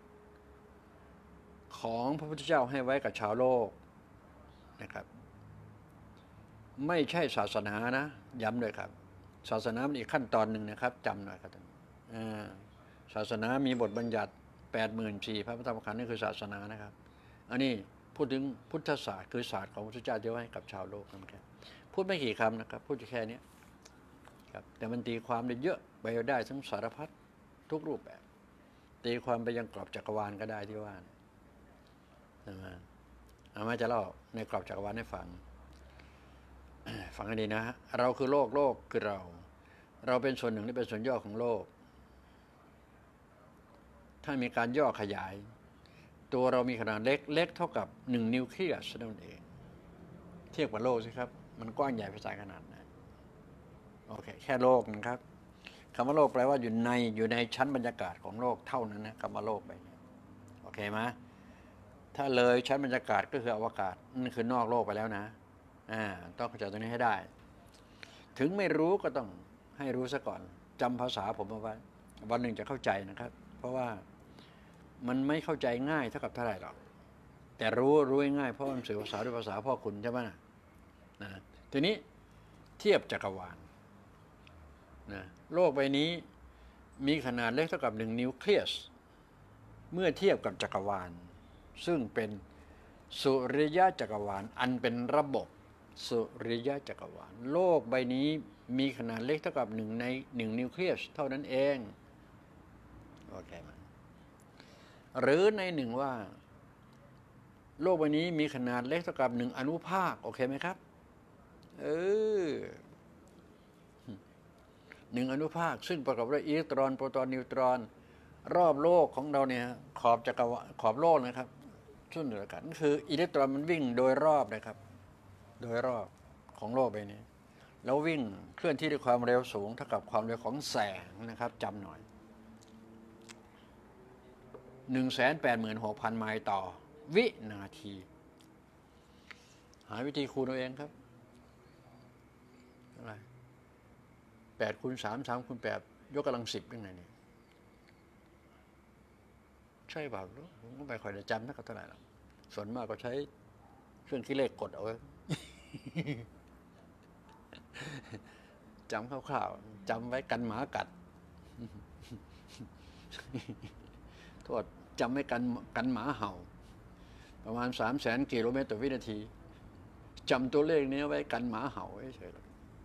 ของพระพุทธเจ้าให้ไว้กับชาวโลกนะครับไม่ใช่ศาสนานะย้ำด้วยครับศาสนาเป็นอีกขั้นตอนหนึ่งนะครับจำหน่อยครับศาสนามีบทบัญญัติแปดหมื่นสี่พระธรรมขันธ์นี่คือศาสนานะครับอันนี้พูดถึงพุทธศาสตร์คือศาสตร์ของพระพุทธเจ้าที่ไว้ให้กับชาวโลกนะครับพูดไม่กี่คำนะครับพูดแค่นี้ครับแต่มันตีความได้เยอะไปได้ทั้งสารพัดทุกรูปแบบตีความไปยังกรอบจักรวาลก็ได้ที่ว่านะอามาจะเล่าในกรอบจักรวาลให้ฟังฟังให้ดีนะเราคือโลกโลกคือเราเราเป็นส่วนหนึ่งที่เป็นส่วนย่อของโลกถ้ามีการย่อขยายตัวเรามีขนาดเล็กเล็กเท่ากับหนึ่งนิวเคลียสนั่นเองเทียบกับโลกสิครับมันกว้างใหญ่ไพศาลขนาดไหนโอเคแค่โลกนะครับคำว่าโลกแปลว่าอยู่ในอยู่ในชั้นบรรยากาศของโลกเท่านั้นนะคำว่าโลกไปโอเคไหมถ้าเลยชั้นบรรยากาศก็คืออวกาศนั่นคือนอกโลกไปแล้วนะอ่าต้องเข้าใจตรงนี้ให้ได้ถึงไม่รู้ก็ต้องให้รู้ซะก่อนจำภาษาผมเอาไว้วันหนึ่งจะเข้าใจนะครับเพราะว่ามันไม่เข้าใจง่ายเท่ากับเท่าไหร่หรอกแต่รู้รู้ง่ายเพราะมันสื่อภาษาด้วยภาษาพ่อคุณใช่ไหมนะนะทีนี้เทียบจักรวาลนะโลกใบนี้มีขนาดเล็กเท่ากับหนึ่งนิวเคลียสเมื่อเทียบกับจักรวาลซึ่งเป็นสุริยะจักรวาลอันเป็นระบบสุริยะจักรวาลโลกใบนี้มีขนาดเล็กเท่ากับหนึ่งในหนึ่งนิวเคลียสเท่านั้นเองโอเคไหมหรือในหนึ่งว่าโลกใบนี้มีขนาดเล็กเท่ากับหนึ่งอนุภาคโอเคไหมครับเออหนึ่งอนุภาคซึ่งประกอบด้วยอิเล็กตรอนโปรตอนนิวตรอนรอบโลกของเราเนี่ยขอบจักรวาลขอบโลกนะครับช่วงเหนือกันคืออิเล็กตรอนมันวิ่งโดยรอบนะครับโดยรอบของโลกใบนี้แล้ววิ่งเคลื่อนที่ด้วยความเร็วสูงเท่ากับความเร็วของแสงนะครับจำหน่อยหนึ่งแสนแปดหมื่นหกพันไมล์ต่อวินาทีหาวิธีคูณเอาเองครับอะไรแปดคูณสามสามคูณแปดยกกำลังสิบยังไงนี่ใช่เปล่าผมก็ไม่ค่อยได้จำนะก็เท่าไหร่หรอกส่วนมากก็ใช้เครื่องคิดเลขกดเอาไว้จำคร่าวๆจำไว้กันหมากัดโทษจำไว้กันกันหมาเห่าประมาณสามแสนกิโลเมตรต่อวินาทีจำตัวเลขนี้ไว้กันหมาเห่าเฉย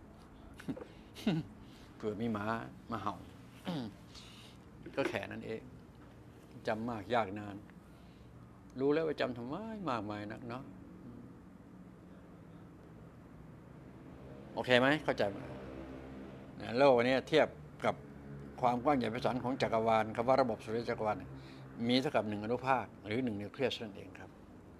ๆเผื่อมีหมามาเห่าก็แค่นั้นเองจำมากยากนานรู้แล้วว่าจำทำไมมากมายนักเนาะโอเคไหมเข้าใจไหมโลกนี้เทียบกับความกว้างใหญ่ไพศาลของจักรวาลคำว่าระบบสุริยะจักรวาลมีเท่ากับหนึ่งอนุภาคหรือหนึ่งนิวเคลียสนั่นเองครับ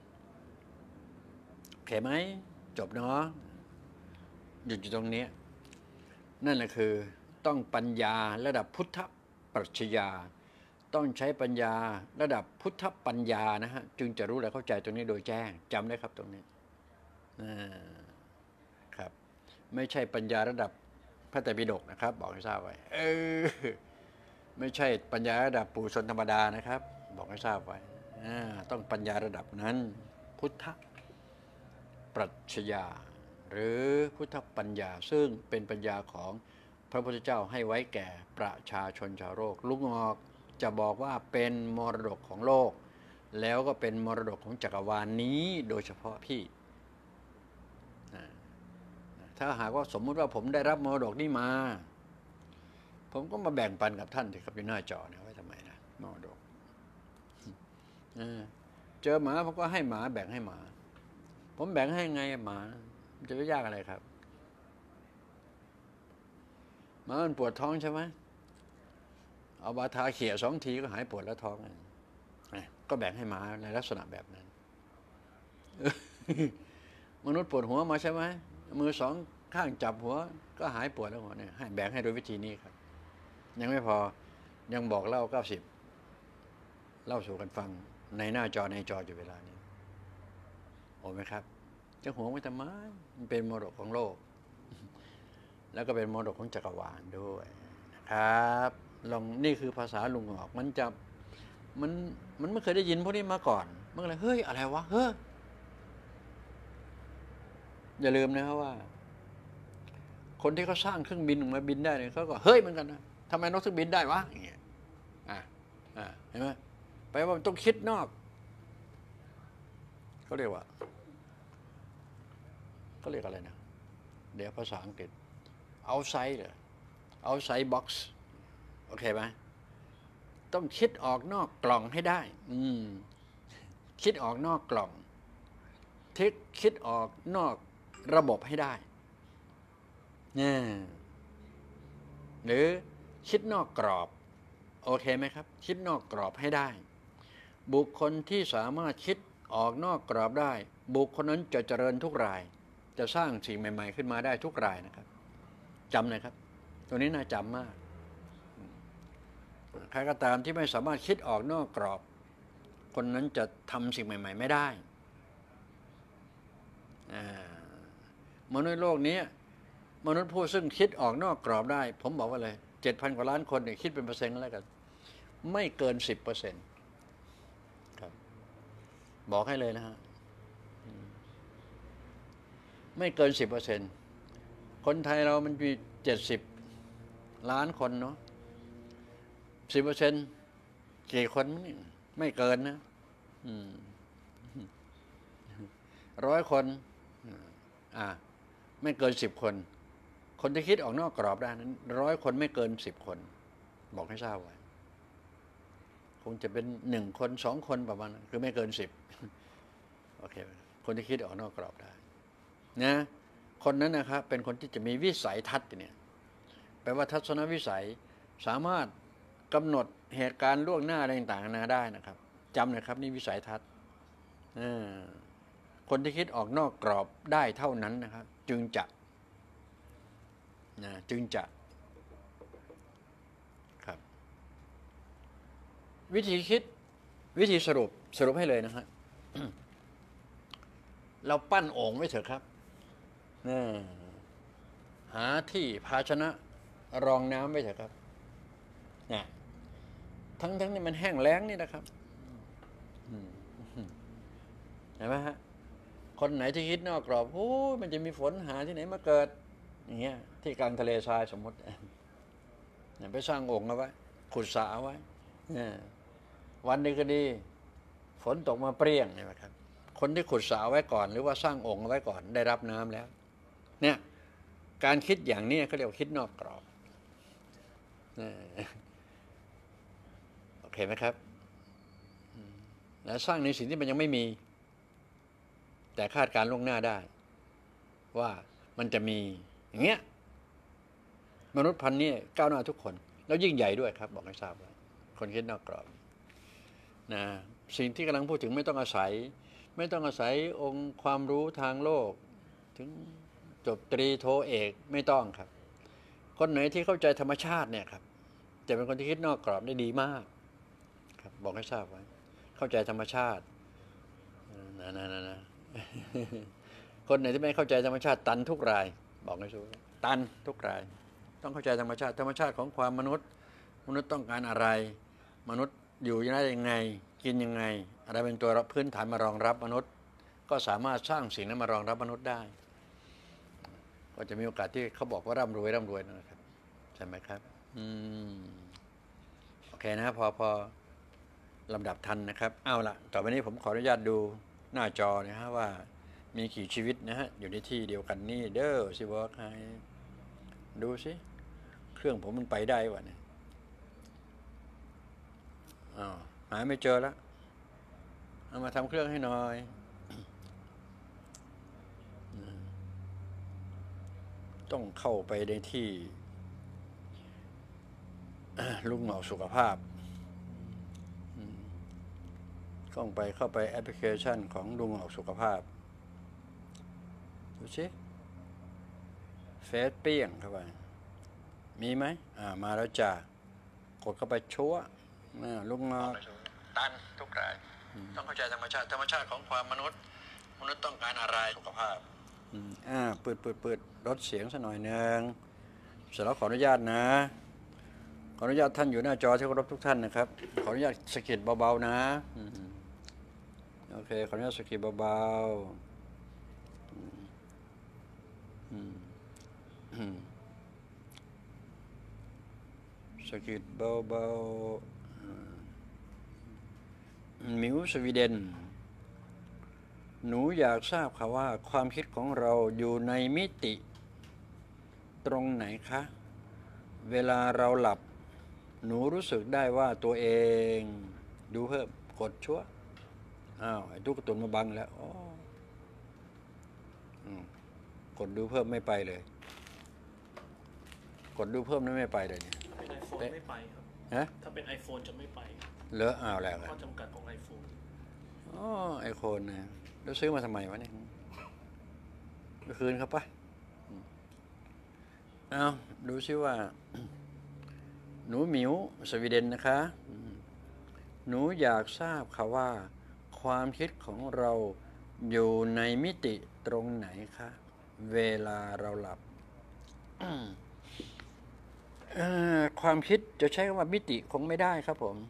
โอเคไหมจบเนาะหยุดอยู่ตรงนี้นั่นแหละคือต้องปัญญาระดับพุทธปรัชญาต้องใช้ปัญญาระดับพุทธปัญญานะฮะจึงจะรู้และเข้าใจตรงนี้โดยแจ้งจำได้ครับตรงนี้ครับไม่ใช่ปัญญาระดับพระไตรปิฎกนะครับบอกให้ทราบไว้เออไม่ใช่ปัญญาระดับปุถุชนธรรมดานะครับบอกให้ทราบไว้ต้องปัญญาระดับนั้นพุทธปรัชญาหรือพุทธปัญญาซึ่งเป็นปัญญาของพระพุทธเจ้าให้ไว้แก่ประชาชนชาวโลกลุงออกจะบอกว่าเป็นมรดกของโลกแล้วก็เป็นมรดกของจักรวาล นี้โดยเฉพาะพี่ถ้าหากว่าสมมุติว่าผมได้รับมรดกนี้มาผมก็มาแบ่งปันกับท่านที่ครับอยู่หน้าจอเนี่ยไว้ทำไมนะมรดกเจอหมาผมก็ให้หมาแบ่งให้หมาผมแบ่งให้ไงหมาจะไปยากอะไรครับหมามันปวดท้องใช่ไหมเอาบาทาเขี่ยสองทีก็หายปวดแล้วท้องก็แบ่งให้หมาในลักษณะแบบนั้นมนุษย์ปวดหัวมาใช่ไหมมือสองข้างจับหัวก็หายปวดแล้วหัวเนี่ยให้แบ่งให้โดยวิธีนี้ครับยังไม่พอยังบอกเล่าเก้าสิบเล่าสู่กันฟังในหน้าจอในจออยู่เวลานี้โอ้ไหมครับจะหัวไม่ทำไมมันเป็นมรดกของโลกแล้วก็เป็นมรดกของจักรวาลด้วยนะครับลองนี่คือภาษาลุงออกมันจะมันมันไม่เคยได้ยินพวกนี้มาก่อนมันเลยเฮ้ยอะไรวะเฮ้ยอย่าลืมนะครับว่าคนที่เขาสร้างเครื่องบินออกมาบินได้เนี่ยเขาก็เฮ้ยเหมือนกันนะทำไมนกถึงบินได้วะอย่างเงี้ยอ่าอ่าเห็นไหมแปลว่ามันต้องคิดนอกเขาเรียกว่าเขาเรียกอะไรนะเดี๋ยวภาษาอังกฤษ outside เหรอ outside box โอเคไหมต้องคิดออกนอกกล่องให้ได้อืมคิดออกนอกกล่องทิศคิดออกนอกระบบให้ได้เนี่ยหรือคิดนอกกรอบโอเคไหมครับคิดนอกกรอบให้ได้บุคคลที่สามารถคิดออกนอกกรอบได้บุคคลนั้นจะเจริญทุกรายจะสร้างสิ่งใหม่ๆขึ้นมาได้ทุกรายนะครับจำนะครับตัวนี้น่าจำมากใครก็ตามที่ไม่สามารถคิดออกนอกกรอบคนนั้นจะทำสิ่งใหม่ๆไม่ได้มนุษย์โลกนี้มนุษย์ผู้ซึ่งคิดออกนอกกรอบได้ผมบอกว่าเลยเจ็ดพันกว่าล้านคนเนี่ยคิดเป็นเปอร์เซ็นต์แล้วกันไม่เกินสิบเปอร์เซ็นต์ครับบอกให้เลยนะฮะไม่เกินสิบเปอร์เซ็นต์คนไทยเรามันมีเจ็ดสิบล้านคนเนาะสิบเปอร์เซ็นต์กี่คนไม่เกินนะร้อยคนอ่าไม่เกินสิบคนคนที่คิดออกนอกกรอบได้นั้นร้อยคนไม่เกินสิบคนบอกให้ทราบไว้คงจะเป็นหนึ่งคนสองคนประมาณนั้นคือไม่เกินสิบโอเคคนที่คิดออกนอกกรอบได้นะคนนั้นนะครับเป็นคนที่จะมีวิสัยทัศน์เนี่ยแปลว่าทัศนวิสัยสามารถกำหนดเหตุการณ์ล่วงหน้าอะไรต่างๆนานาได้นะครับจำนะครับนี่วิสัยทัศน์คนที่คิดออกนอกกรอบได้เท่านั้นนะครับจึงจะนะจึงจะครับวิธีคิดวิธีสรุปสรุปให้เลยนะฮะ เราปั้นโอ่งไว้เถอะครับหาที่ภาชนะรองน้ำไว้เถอะครับเนี่ยทั้งทั้งนี่มันแห้งแล้งนี่นะครับเห็นไหมฮะคนไหนที่คิดนอกกรอบโอ้ยมันจะมีฝนหาที่ไหนมาเกิดอย่างเงี้ยที่กลางทะเลทรายสมมติไปสร้างโอ่งเอาไว้ขุดสระเอาไว้วันนี้ก็ดีฝนตกมาเปรี้ยงใช่ไหมครับคนที่ขุดสระไว้ก่อนหรือว่าสร้างโอ่งเอาไว้ก่อนได้รับน้ำแล้วเนี่ยการคิดอย่างนี้เขาเรียกว่าคิดนอกกรอบโอเคไหมครับแล้วสร้างในสิ่งที่มันยังไม่มีแต่คาดการล่วงหน้าได้ว่ามันจะมีอย่างเงี้ยมนุษย์พันธุ์นี้ก้าวหน้าทุกคนแล้วยิ่งใหญ่ด้วยครับบอกให้ทราบว่าคนคิดนอกกรอบนะสิ่งที่กำลังพูดถึงไม่ต้องอาศัยไม่ต้องอาศัยองค์ความรู้ทางโลกถึงจบตรีโทเอกไม่ต้องครับคนไหนที่เข้าใจธรรมชาติเนี่ยครับจะเป็นคนที่คิดนอกกรอบได้ดีมากครับบอกให้ทราบไว้เข้าใจธรรมชาตินะนะนะนะคนไหนที่ไม่เข้าใจธรรมชาติตันทุกรายบอกให้รู้ตันทุกรายต้องเข้าใจธรรมชาติธรรมชาติของความมนุษย์มนุษย์ต้องการอะไรมนุษย์อยู่ได้ยังไงกินยังไงอะไรเป็นตัวพื้นฐานมารองรับมนุษย์ก็สามารถสร้างสิ่งนั้นมารองรับมนุษย์ได้ก็จะมีโอกาสที่เขาบอกว่าร่ำรวยร่ำรวยนะครับใช่ไหมครับอืมโอเคนะพอพอลำดับทันนะครับเอาละต่อไปนี้ผมขออนุญาตดูหน้าจอนะฮะว่ามีกี่ชีวิตนะฮะอยู่ในที่เดียวกันนี่เด้อสิบอกให้ดูสิเครื่องผมมันไปได้วะเนี่ยอ้าวหาไม่เจอแล้วเอามาทำเครื่องให้หน่อยต้องเข้าไปในที่ลุงหมอสุขภาพต้องไปเข้าไปแอปพลิเคชันของลุงหมอสุขภาพดูสิเฟซเปี้ยงเข้าไปมีไหมอ่ามาแล้วจ้ากดเข้าไปชัวลุงหมอตันทุกรายต้องเข้าใจธรรมชาติธรรมชาติของความมนุษย์มนุษย์ต้องการอะไรสุขภาพอ่าเปิดเปิดเปิดลดเสียงสักหน่อยนึงเสร็จแล้วขออนุญาตนะขออนุญาตท่านอยู่หน้าจอที่เคารพทุกท่านนะครับขออนุญาตสะกิดเบาๆนะโอเคขออนุญาตสะกิดเบาๆสะกิดเบาๆมิวสวีเดนหนูอยากทราบค่ะว่าความคิดของเราอยู่ในมิติตรงไหนคะเวลาเราหลับหนูรู้สึกได้ว่าตัวเองดูเพิ่มกดชั่วอ้าวไอ้ตุ๊กตุนมาบังแล้วอ๋อกดดูเพิ่มไม่ไปเลยกดดูเพิ่มนั้นไม่ไปเลยเนี่ยเป็น iPhone ไม่ไปครับฮะถ้าเป็น iPhone จะไม่ไปเลอะอ้าวแล้วข้อจำกัดของ iPhone อ๋อไอโฟนนะแล้วซื้อมาทำไมวะเนี่ยก็คืนครับปะเอาดูซิว่าหนูหมิวสวีเดนนะคะหนูอยากทราบค่ะว่าความคิดของเราอยู่ในมิติตรงไหนคะเวลาเราหลับความคิดจะใช้คำว่ามิติคงไม่ได้ครับผม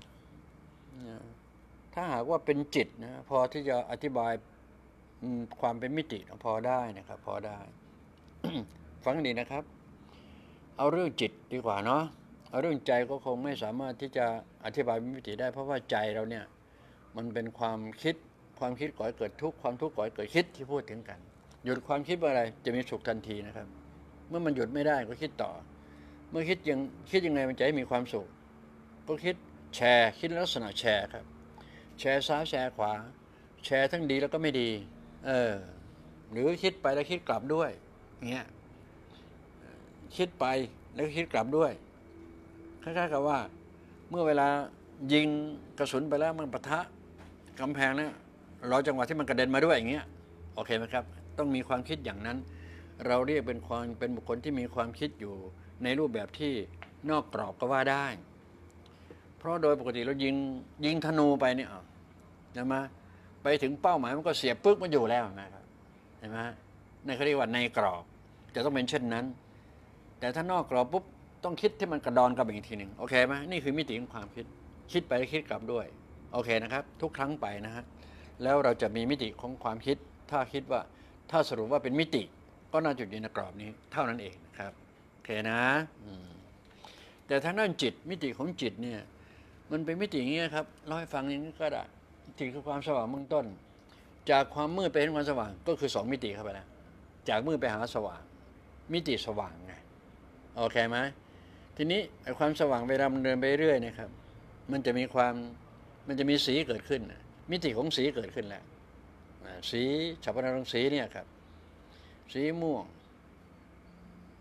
ถ้าหากว่าเป็นจิตนะพอที่จะอธิบายความเป็นมิติพอได้นะครับพอได้ ฟังดีนะครับเอาเรื่องจิตดีกว่าเนาะเอาเรื่องใจก็คงไม่สามารถที่จะอธิบายเป็นมิติได้เพราะว่าใจเราเนี่ยมันเป็นความคิดความคิดก่อให้เกิดทุกข์ความทุกข์ก่อให้เกิดคิดที่พูดถึงกันหยุดความคิดเมื่อไรจะมีสุขทันทีนะครับเมื่อมันหยุดไม่ได้ก็คิดต่อเมื่อคิดยังคิดยังไงมันจะให้มีความสุขก็คิดแชร์คิดลักษณะแชร์ครับแชร์ซ้ายแชร์ขวาแชร์ทั้งดีแล้วก็ไม่ดีเออหรือคิดไปแล้วคิดกลับด้วยเงี้ยคิดไปแล้วคิดกลับด้วยคล้ายๆกับว่าเมื่อเวลายิงกระสุนไปแล้วมันปะทะกำแพงเนี่ยรอจังหวะที่มันกระเด็นมาด้วยอย่างเงี้ยโอเคไหมครับต้องมีความคิดอย่างนั้นเราเรียกเป็นความเป็นบุคคลที่มีความคิดอยู่ในรูปแบบที่นอกกรอบก็ว่าได้เพราะโดยปกติเรายิงยิงธนูไปเนี่ยใช่ไหมไปถึงเป้าหมายมันก็เสียบปึ๊กมันอยู่แล้วนะครับใช่ไหมในเขาเรียกว่าในกรอบจะต้องเป็นเช่นนั้นแต่ถ้านอกกรอบปุ๊บต้องคิดที่มันกระดอนกลับอีกทีหนึ่งโอเคไหมนี่คือมิติของความคิดคิดไปคิดกลับด้วยโอเคนะครับทุกครั้งไปนะฮะแล้วเราจะมีมิติของความคิดถ้าคิดว่าถ้าสรุปว่าเป็นมิติก็น่าจะอยู่ในกรอบนี้เท่านั้นเองนะครับโอเคนะแต่ทางด้านจิตมิติของจิตเนี่ยมันเป็นมิติอย่างนี้ครับเล่าให้ฟังอย่างนี้ก็ได้จิตคือความสว่างเบื้องต้นจากความมืดไปเห็นความสว่างก็คือสองมิติเข้าไปแล้วจากมืดไปหาสว่างมิติสว่างไงโอเคไหมทีนี้ไอ้ความสว่างเวลามันเดินไปเรื่อยนะครับมันจะมีความมันจะมีสีเกิดขึ้นมิติของสีเกิดขึ้นแล้วสีฉับพลันสีเนี่ยครับสีม่วง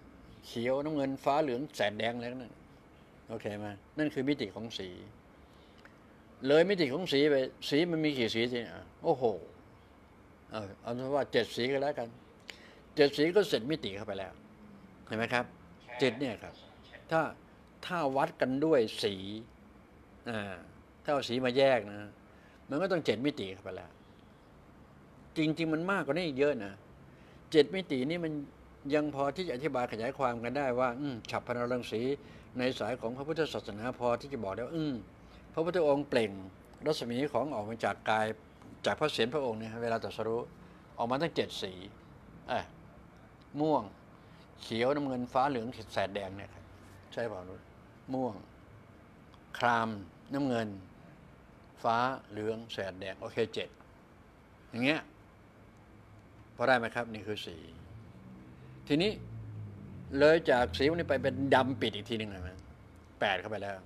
เขียวน้ำเงินฟ้าเหลืองแสดแดงอะไรนั่นโอเคไหมนั่นคือมิติของสี เลยมิติของสีไปสีมันมีกี่สีทีอ่ะโอ้โหเอาเอาเป็นว่าเจ็ดสีก็แล้วกันเจ็ดสีก็เสร็จมิติเข้าไปแล้วเห็นไหมครับเจ็ดเนี่ยครับถ้าถ้าวัดกันด้วยสีอ่าถ้าเอาสีมาแยกนะมันก็ต้องเจ็ดมิติเข้าไปแล้วจริงๆมันมากกว่านี้อีกเยอะนะเจ็ดมิตินี่มันยังพอที่จะอธิบายขยายความกันได้ว่าอืมฉับพลังรังสีในสายของพระพุทธศาสนาพอที่จะบอกได้ว่าอืมพระพุทธองค์เปล่งรัศมีของออกมาจากกายจากพระเศียรพระองค์เนี่ยเวลาตรัสรู้ออกมาตั้งเจ็ดสีอ่ะม่วงเขียวน้ำเงินฟ้าเหลืองแสดแดงเนี่ยครับใช่เปล่าม่วงครามน้ำเงินฟ้าเหลืองแสดแดงโอเคเจ็ดอย่างเงี้ยพอได้ไหมครับนี่คือสีทีนี้เลยจากสีวันนี้ไปเป็นดำปิดอีกทีหนึ่งเลยมั้ยแปดเข้าไปแล้ว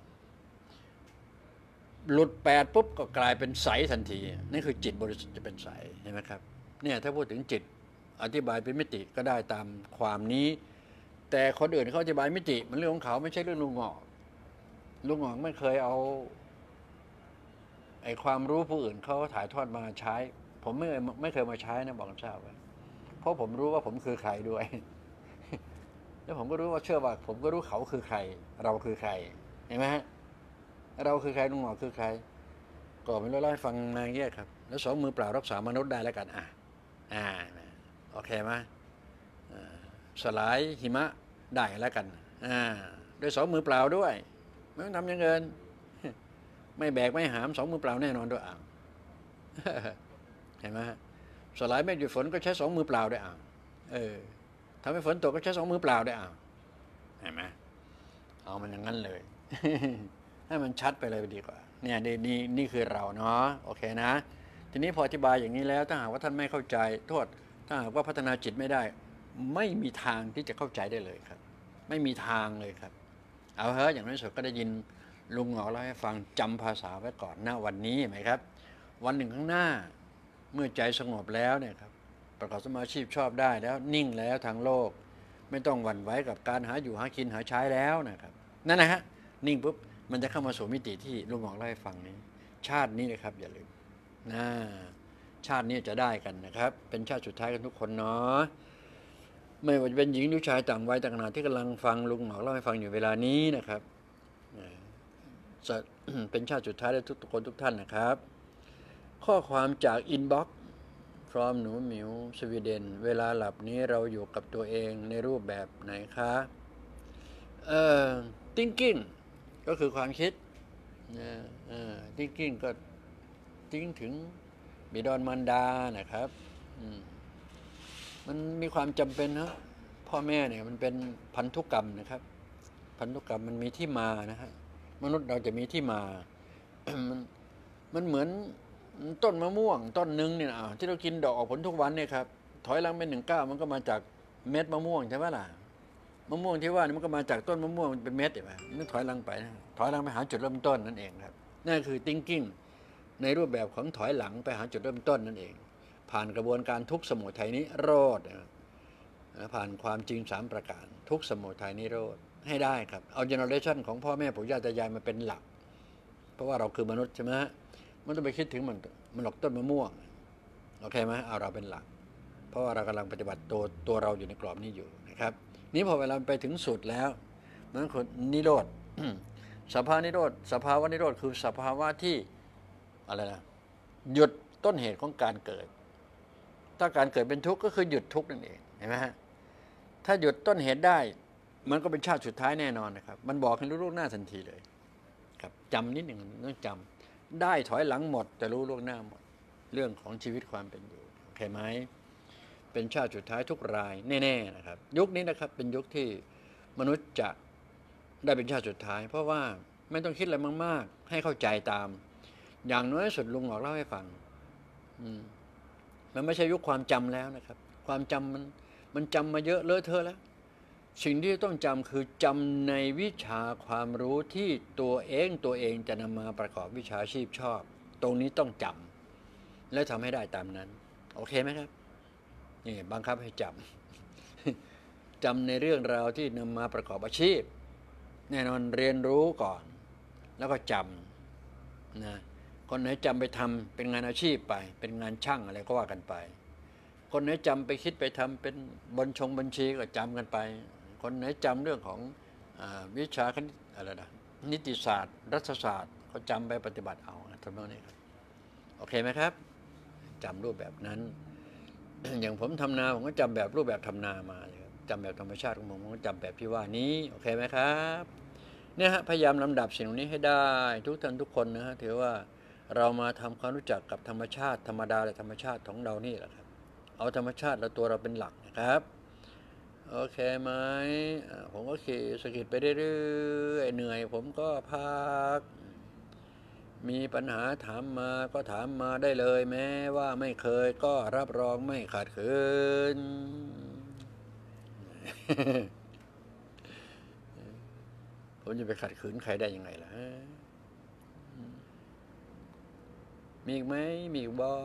หลุดแปดปุ๊บก็กลายเป็นใสทันทีนี่คือจิตบริสุทธิ์จะเป็นใสเห็นไหมครับเนี่ยถ้าพูดถึงจิตอธิบายเป็นมิติก็ได้ตามความนี้แต่คนอื่นเขาอธิบายมิติมันเรื่องของเขาไม่ใช่เรื่องลุงหงอกลุงหงอกไม่เคยเอาไอ้ความรู้ผู้อื่นเขาถ่ายทอดมาใช้ผมไม่เคยไม่เคยมาใช้นะบอกกันทราบไว้เพราะผมรู้ว่าผมคือใครด้วยแล้วผมก็รู้ว่าเชื่อว่าผมก็รู้เขาคือใครเราคือใครเห็นไหมฮะเราคือใครลุงหงอกคือใครก็ไม่รู้เล่าให้ฟังมาอย่างเงี้ยครับแล้วสองมือเปล่ารักษามนุษย์ได้แล้วกันอ่ะอ่าโอเคไหมสลายหิมะได้แล้วกันอ่าด้วยสองมือเปล่าด้วยไม่ต้องทำอย่างเงินไม่แบกไม่หามสองมือเปล่าแน่นอนด้วยอ่างเห็นไหมสลายเมฆหยุดฝนก็ใช้สองมือเปล่าด้วยอ่างเออทำให้ฝนตกก็ใช้สองมือเปล่าด้วยอ่างเห็นไหมเอามันอย่างนั้นเลยให้มันชัดไปเลยดีกว่าเนี่ยนี่นี่คือเราเนาะโอเคนะทีนี้พออธิบายอย่างนี้แล้วถ้าหากว่าท่านไม่เข้าใจโทษถ้าหากว่าพัฒนาจิตไม่ได้ไม่มีทางที่จะเข้าใจได้เลยครับไม่มีทางเลยครับเอาเถอะอย่างน้อยสุดก็ได้ยินลุงหงอกเล่าให้ฟังจำภาษาไว้ก่อนหน้าวันนี้ไหมครับวันหนึ่งข้างหน้าเมื่อใจสงบแล้วเนี่ยครับประกอบสมาชีพชอบได้แล้วนิ่งแล้วทางโลกไม่ต้องหวั่นไหวกับการหาอยู่หากินหาใช้แล้วนะครับนั่นนะฮะนิ่งปุ๊บมันจะเข้ามาสู่มิติที่ลุงหงอกเล่าให้ฟังนี้ชาตินี้เลยครับอย่าลืมนะชาตินี้จะได้กันนะครับเป็นชาติสุดท้ายกันทุกคนเนาะไม่ว่าจะเป็นหญิงหรือชายต่างวัยต่างขนาดที่กำลังฟังลุงหงอกเล่าให้ฟังอยู่เวลานี้นะครับจะเป็นชาติสุดท้ายได้ทุกคนทุกท่านนะครับข้อความจากอินบ็อกซ์พร้อมหนูหมิวสวีเดนเวลาหลับนี้เราอยู่กับตัวเองในรูปแบบไหนคะเอ่อ thinking ก็คือความคิดเอ่อ thinking ก็ทิ้งถึงบิดรมารดานะครับมันมีความจำเป็นนะพ่อแม่เนี่ยมันเป็นพันธุกรรมนะครับพันธุกรรมมันมีที่มานะฮะมนุษย์เราจะมีที่มา มันมันเหมือนต้นมะม่วงต้นหนึ่งเนี่ยที่เรากินดอกออกผลทุกวันเนี่ยครับถอยหลังไปหนึ่งก้าวมันก็มาจากเม็ดมะม่วงใช่ไหมล่ะมะม่วงที่ว่านี่มันก็มาจากต้นมะม่วงมันเป็นเม็ดใช่ไหมมันถอยหลังไปถอยหลังไปหาจุดเริ่มต้นนั่นเองครับนั่นคือ thinking ในรูปแบบของถอยหลังไปหาจุดเริ่มต้นนั่นเองผ่านกระบวนการทุกสมุทัยนิโรธผ่านความจริงสามประการทุกสมุทัยนิโรธให้ได้ครับเอาเจเนอเรชันของพ่อแม่ปู่ย่าตายายมาเป็นหลักเพราะว่าเราคือมนุษย์ใช่ไหมมันต้องไปคิดถึงมันมันหลอกต้นมะม่วงโอเคไหมเอาเราเป็นหลักเพราะว่าเรากำลังปฏิบัติตัวตัวเราอยู่ในกรอบนี้อยู่นะครับนี้พอเวลาไปถึงสุดแล้วมันคือนิโรธสภาวะนิโรธสภาวะนิโรธคือสภาวะที่อะไรนะหยุดต้นเหตุของการเกิดถ้าการเกิดเป็นทุกข์ก็คือหยุดทุกข์นั่นเองเห็นไหมฮะถ้าหยุดต้นเหตุได้มันก็เป็นชาติสุดท้ายแน่นอนนะครับมันบอกให้รู้ล่วงหน้าทันทีเลยครับจำนิดหนึ่งต้องจำได้ถอยหลังหมดแต่รู้ล่วงหน้าหมดเรื่องของชีวิตความเป็นอยู่โอเคไหมเป็นชาติสุดท้ายทุกรายแน่ๆนะครับยุคนี้นะครับเป็นยุคที่มนุษย์จะได้เป็นชาติสุดท้ายเพราะว่าไม่ต้องคิดอะไรมากๆให้เข้าใจตามอย่างน้อยสุดลุงหงอกเล่าให้ฟังมันไม่ใช่ยุคความจำแล้วนะครับความจำมันมันจำมาเยอะเลอะเทอะแล้วสิ่งที่ต้องจำคือจำในวิชาความรู้ที่ตัวเองตัวเองจะนำมาประกอบวิชาชีพชอบตรงนี้ต้องจำและทำให้ได้ตามนั้นโอเคไหมครับนี่บังคับให้จำจำในเรื่องราวที่นำมาประกอบอาชีพแน่นอนเรียนรู้ก่อนแล้วก็จำนะคนไหนจำไปทำเป็นงานอาชีพไปเป็นงานช่างอะไรก็ว่ากันไปคนไหนจำไปคิดไปทำเป็นบัญชงบัญชีก็จำกันไปคนไหนจำเรื่องของอ่าวิชาคณิตอะไรนะนิติศาสตร์รัฐศาสตร์ก็จำไปปฏิบัติเอาทำนองนี้ครับโอเคไหมครับจำรูปแบบนั้น อย่างผมทำนาผมก็จำแบบรูปแบบทำนามาจำแบบธรรมชาติของผมผมก็จำแบบที่ว่านี้โอเคไหมครับเนี่ยฮะพยายามลำดับสิ่งนี้ให้ได้ทุกท่านทุกคนนะฮะถือว่าเรามาทำความรู้จักกับธรรมชาติธรรมดาและธรรมชาติของเรานี่แหละครับเอาธรรมชาติและตัวเราเป็นหลักนะครับโอเคไหมผมก็ขี่สกิดไปเรื่อยๆเหนื่อยผมก็พักมีปัญหาถามมาก็ถามมาได้เลยแม้ว่าไม่เคยก็รับรองไม่ขาดขืน ผมจะไปขัดขืนใครได้ยังไงล่ะมีอีกไหมมีอีกบ่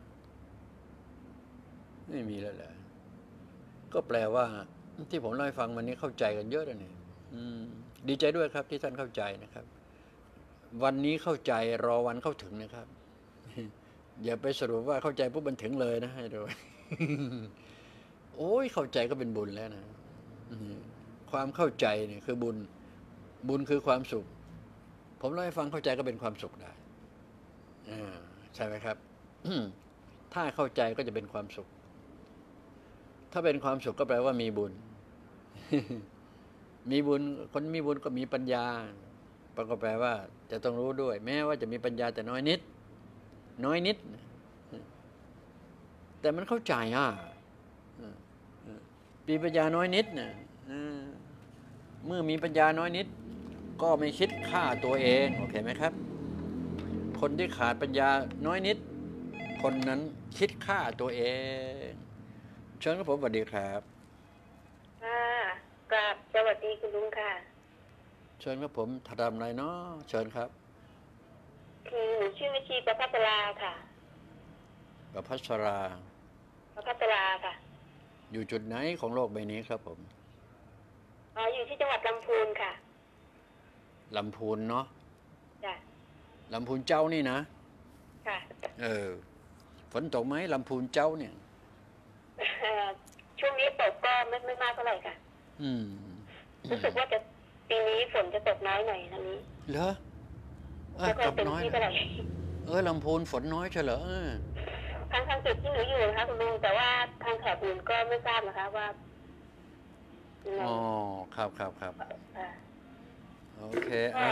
ไม่มีแล้วแหละก็แปลว่าที่ผมเล่าให้ฟังวันนี้เข้าใจกันเยอะแล้วนี่ดีใจด้วยครับที่ท่านเข้าใจนะครับวันนี้เข้าใจรอวันเข้าถึงนะครับอย่าไปสรุปว่าเข้าใจปุ๊บมันถึงเลยนะให้ดู โอ้ยเข้าใจก็เป็นบุญแล้วนะความเข้าใจเนี่ยคือบุญบุญคือความสุขผมเล่าให้ฟังเข้าใจก็เป็นความสุขได้ใช่ไหมครับ ถ้าเข้าใจก็จะเป็นความสุขถ้าเป็นความสุขก็แปลว่ามีบุญ มีบุญคนมีบุญก็มีปัญญาก็แปลว่าจะต้องรู้ด้วยแม้ว่าจะมีปัญญาแต่น้อยนิดน้อยนิดแต่มันเข้าใจอ่ะมีปัญญาน้อยนิดนะเมื่อมีปัญญาน้อยนิดก็ไม่คิดฆ่าตัวเองโอเคไหมครับคนที่ขาดปัญญาน้อยนิดคนนั้นคิดฆ่าตัวเองเชิญครับผมสวัสดีครับค่ะกราบสวัสดีคุณลุงค่ะเชิญครับผมทำอะไรเนาะเชิญครับคือหนูชื่อวิชีประภัสราค่ะประภัสราประภัสราค่ะอยู่จุดไหนของโลกใบนี้ครับผมอ๋ออยู่ที่จังหวัดลำพูนค่ะลำพูนเนาะจ้ะลำพูนเจ้านี่นะค่ะเออฝนตกไหมลำพูนเจ้าเนี่ยช่วงนี้ตกก็ไม่ไม่มากเท่าไหร่ค่ะอืมรู้สึกว่าจะปีนี้ฝนจะตกน้อยหน่อยทางนี้เหรอเออตกน้อยเออลำพูนฝนน้อยใช่เหรอทางทางจุดที่หนูอยู่นะคะคุณลุงแต่ว่าทางแถบอื่นก็ไม่ทราบนะคะว่าอ๋อครับครับครับโอเคเอา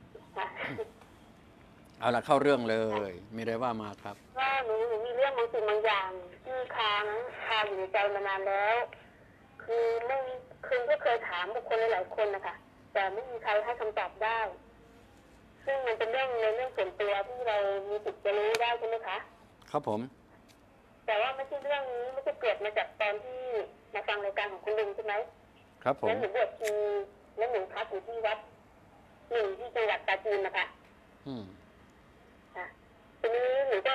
เอาละเข้าเรื่องเลยมีอะไรว่ามาครับว่าหนูหนูมีเรื่องบางสิ่งบางอย่างที่ค้างคาอยู่ในใจมานานแล้วคือไม่คือก็เคยถามบุคคลหลายๆคนนะคะแต่ไม่มีใครให้คำตอบได้ซึ่งมันเป็นเรื่องในเรื่องส่วนตัวที่เรามีสิทธิ์จะรู้ได้ใช่ไหมคะครับผมแต่ว่าไม่ใช่เรื่องนี้ไม่ใช่เกิดมาจากตอนที่มาฟังรายการของคุณลุงใช่ไหมครับผมแล้วหนูบวชชีแล้วหนูพักอยู่ที่วัดหนึ่งที่จังหวัดปราจีนนะคะอืมค่ะทีนี้หนูก็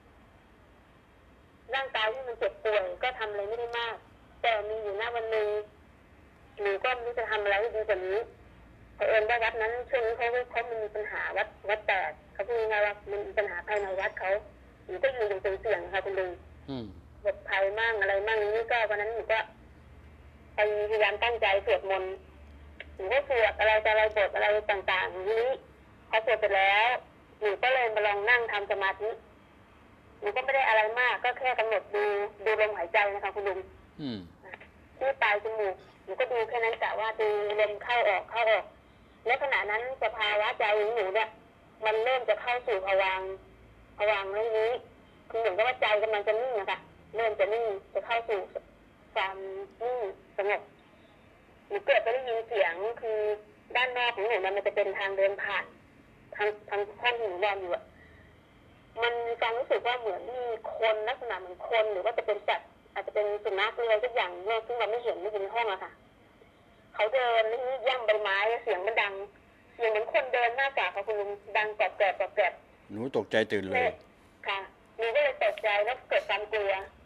ร่างกายที่มันเจ็บป่วยก็ทำอะไรไม่ได้มากแต่มีอยู่หน้าวันหนึ่งหนูก็ไม่รู้จะทำอะไรดีกว่านี้เผอิญว่าวัดนั้นช่วงนี้เขาเขามันมีปัญหาวัดวัดแตกเขาพูดง่ายว่ามันมีปัญหาภายในวัดเขาหนูก็อยู่อย่างเสี่ยงๆค่ะคุณลุงหลบภัยมั่งอะไรมั่งนี่ก็วันนั้นหนูก็พยายามตั้งใจสวดมนต์หนูก็สวดอะไรอะไรบทอะไรต่างๆนี้พอสวดไปแล้วหนูก็เลยมาลองนั่งทำสมาธิหนูก็ไม่ได้อะไรมากก็แค่กำหนดดูดูลมหายใจนะคะคุณลุงที่ปลายจมูกหนูก็ดูแค่นั้นแต่ว่าดูลมเข้าออกเข้าออกและขณะนั้นสภาวะใจของหนูเนี่ยมันเริ่มจะเข้าสู่ภวังค์ภวังค์เรื่องนี้คือเหมือนกับว่าใจกำลังจะนิ่งนะคะเริ่มจะนิ่งจะเข้าสู่ความนิ่งสงบหนูเกิดไปได้ยินเสียงคือด้านนอกของหนูมันจะเป็นทางเดินผ่านทางทางห้องที่หนูนอนอยู่อ่ะมันมีความรู้สึกว่าเหมือนมีคนลักษณะเหมือนคนหรือว่าจะเป็นสัตว์อาจจะเป็นสุนัขหรืออะไรสักอย่างเนี่ยซึ่งเราไม่เห็นไม่อยู่ในห้องอะค่ะเขาเดินนี่ย่ำใบไม้เสียงมันดังเสียงเหมือนคนเดินหน้ากากค่ะคุณลุงดังแกรบแกรบแกรบหนูตกใจตื่นเลยค่ะหนูก็เลยตกใจแล้วเกิดความกลัว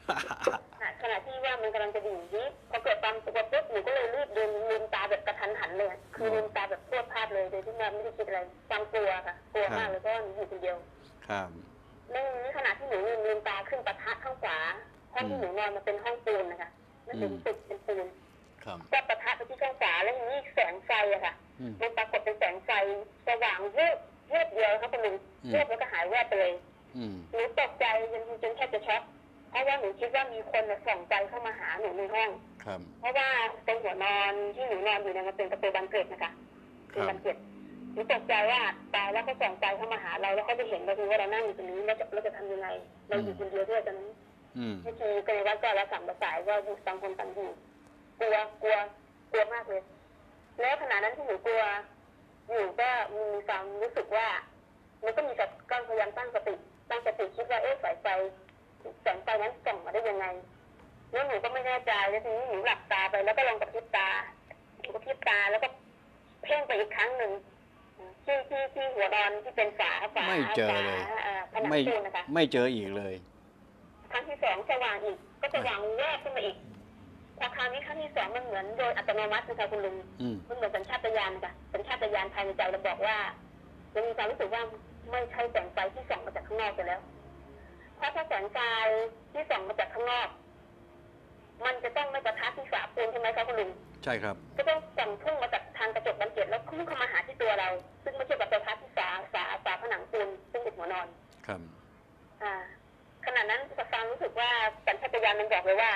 ขณะที่ว่ามันกำลังจะดิ่งนี้พอเกิดความกลัวปุ๊บหนูก็เลยรีบเดินลืมตาแบบกระทันหันเลยคือลืมตาแบบพรวดพลาดเลยโดยที่ไม่ได้คิดอะไรความกลัวค่ะกลัวมากเลยเพราะว่าหนูอยู่คนเดียวครับในขณะที่หนูลืมลืมตาขึ้นปะทะข้างขวาห้องที่หนูนอนมันเป็นห้องปูนนะคะมันเป็นตึกเป็นปูนก็ปะทะไปที่ข้างขวาแล้วทีนี้แสงไฟอะค่ะมันปรากฏเป็นแสงไฟสว่างเยืบเยืบเดียวครับคุณลุงเยืบแล้วก็หายแวบไปเลยหนูตกใจจนจนแทบจะช็อกเพราะว่าหนูคิดว่ามีคนส่องใจเข้ามาหาหนูในห้องเพราะว่าตรงหัวนอนที่หนูนอนอยู่เนี่ยมันเป็นประตูบานเกล็ดนะคะเป็นบานเกล็ดหนูตกใจว่าตายแล้วเขาส่องใจเข้ามาหาเราแล้วเขาจะเห็นเราดูว่าเรานั่งอยู่ตรงนี้เราจะเราจะทำยังไงเราอยู่คนเดียวด้วยตอนนั้นไม่ทีก็เลยว่าก็เราสั่งภาษาว่าต่างคนต่างอยู่กลัวกลัวกลัวมากเลยแล้วขณะนั้นที่หนูกลัวอยู่ก็มีความรู้สึกว่ามันก็มีกับก็พยายามตั้งสติตั้งสติคิดว่าเอ๊ะสายไฟแสงไฟนั้นส่องมาได้ยังไงแล้วหนูก็ไม่แน่ใจแล้วทีนี้หนูหลับตาไปแล้วก็ลองกระพริบตาหนูกระพริบตาแล้วก็เพ่งไปอีกครั้งหนึ่งที่ที่ที่หัวนอนที่เป็นฝาฝาไม่เจอเลยผนังปูนนะคะไม่เจออีกเลยครั้งที่สองสว่างอีกก็สว่างแวบขึ้นมาอีกพอคราวนี้ครั้งที่สองมันเหมือนโดยอัตโนมัตินะคะคุณลุงมันเหมือนสัญชาตญาณค่ะสัญชาตญาณภายในใจเราบอกว่าเรามีความรู้สึกว่าไม่ใช่แสงไฟที่ส่องมาจากข้างนอกไปแล้วเพราะถ้าแสงไฟที่ส่องมาจากข้างนอกมันจะต้องไม่กระทบที่ฝาปูนใช่ไหมคะคุณลุงใช่ครับก็ต้องส่องพุ่งมาจากทางกระจกบานเกล็ดแล้วพุ่งเข้ามาหาที่ตัวเราซึ่งไม่ใช่แบบกระทบที่ฝาฝาฝาผนังปูนซึ่งเป็นหัวนอนครับอ่าขณะนั้นฟังรู้สึกว่าสัญชาตญาณมันบอกเลยว่า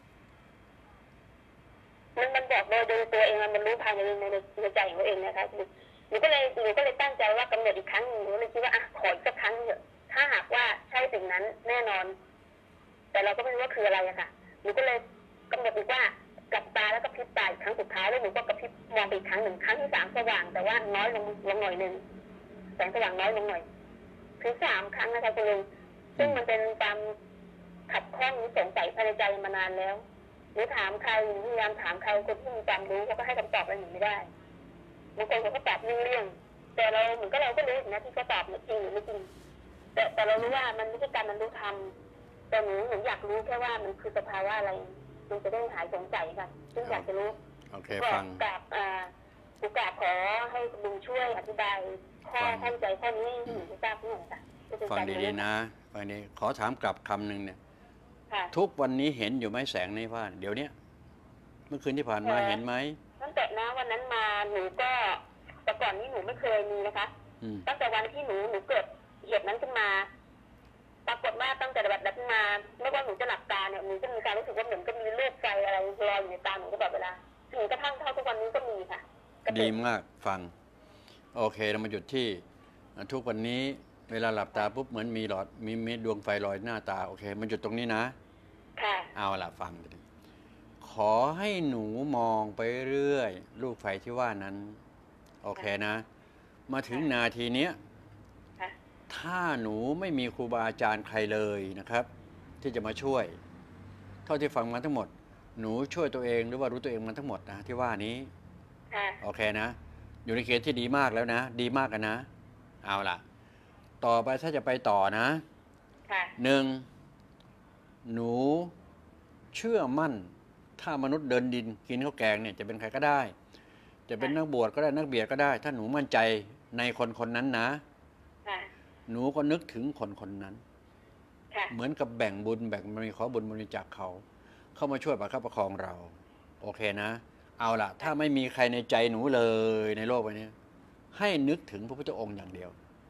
มันมันบอกโดยโดยตัวเองมันรู้ภายในในในใจของตัวเองนะคะหนูก็เลยหนูก็เลยตั้งใจว่ากำหนดอีกครั้งหนูเลยคิดว่าอ่ะขออีกสักครั้งเถอะถ้าหากว่าใช่สิ่งนั้นแน่นอนแต่เราก็ไม่รู้ว่าคืออะไรอะค่ะหนูก็เลยกำหนดอีกว่ากลับตาแล้วก็พลิบตาอีกครั้งสุดท้ายแล้วหนูก็กระพริบมองไปอีกครั้งหนึ่งครั้งที่สามสว่างแต่ว่าน้อยลงลงหน่อยนึงแสงสว่างน้อยลงหน่อยถึงสามครั้งนะคะคุณลุงซึ่งมันเป็นความขัดข้องหรือสงสัยภายในใจมานานแล้วหนูถามใครหนูพยายามถามใครคนที่มีความรู้เขาก็ให้คำตอบอะไรหนูไม่ได้บางคนเขาก็ตอบเรื่องแต่เราเหมือนก็เราก็รู้นะที่เขาตอบเนี่ยจริงหรือไม่จริงแต่แต่เรารู้ว่ามันไม่ใช่การมันรู้ทำแต่หนูหนูอยากรู้แค่ว่ามันคือสภาวะอะไรมันจะได้หายสงสัยค่ะซึ่งอยากจะรู้โอเคฟังกับอ่าหนูกราบขอให้คุณลุงช่วยอธิบายข้อข้อใจข้อนี้ให้หนูทราบหน่อยค่ะฟังดีๆนะฟังดีขอถามกลับคำหนึ่งเนี่ยทุกวันนี้เห็นอยู่ไหมแสงในบ้านเดี๋ยวนี้เมื่อคืนที่ผ่านมาเห็นไหมตั้งแต่นะวันนั้นมาหนูก็แต่ก่อนนี้หนูไม่เคยมีนะคะตั้งแต่วันที่หนูหนูเกิดเหตุนั้นขึ้นมาปรากฏว่าตั้งแต่แบบนั้นมาไม่ว่าหนูจะหลับตาเนี่ยหนูจะมีการรู้สึกว่าเหมือนก็มีเลือดไฟอะไรลอยอยู่ในตาหนูตลอดเวลาถึงกระทั่งเท่าทุกวันนี้ก็มีค่ะดีมากฟังโอเคเรามาหยุดที่ทุกวันนี้เวลาหลับตาปุ๊บเหมือนมีหลอดมีมีดวงไฟลอยหน้าตาโอเคมันหยุดตรงนี้นะค่ะเอาล่ะฟังขอให้หนูมองไปเรื่อยลูกไฟที่ว่านั้นโอเคนะมาถึงนาทีเนี้ยถ้าหนูไม่มีครูบาอาจารย์ใครเลยนะครับที่จะมาช่วยเท่าที่ฟังมาทั้งหมดหนูช่วยตัวเองหรือว่ารู้ตัวเองมาทั้งหมดนะที่ว่านี้โอเคนะอยู่ในเกณฑ์ที่ดีมากแล้วนะดีมากกันนะเอาล่ะต่อไปถ้าจะไปต่อนะหนึ่งหนูเชื่อมั่นถ้ามนุษย์เดินดินกินข้าวแกงเนี่ยจะเป็นใครก็ได้จะเป็นนักบวชก็ได้นักเบียดก็ได้ถ้าหนูมั่นใจในคนคนนั้นนะหนูก็นึกถึงคนคนนั้นเหมือนกับแบ่งบุญแบ่งมีขอบุญบริจาคเขาเข้ามาช่วยประคับประคองเราโอเคนะเอาล่ะถ้าไม่มีใครในใจหนูเลยในโลกใบนี้ให้นึกถึงพระพุทธองค์อย่างเดียว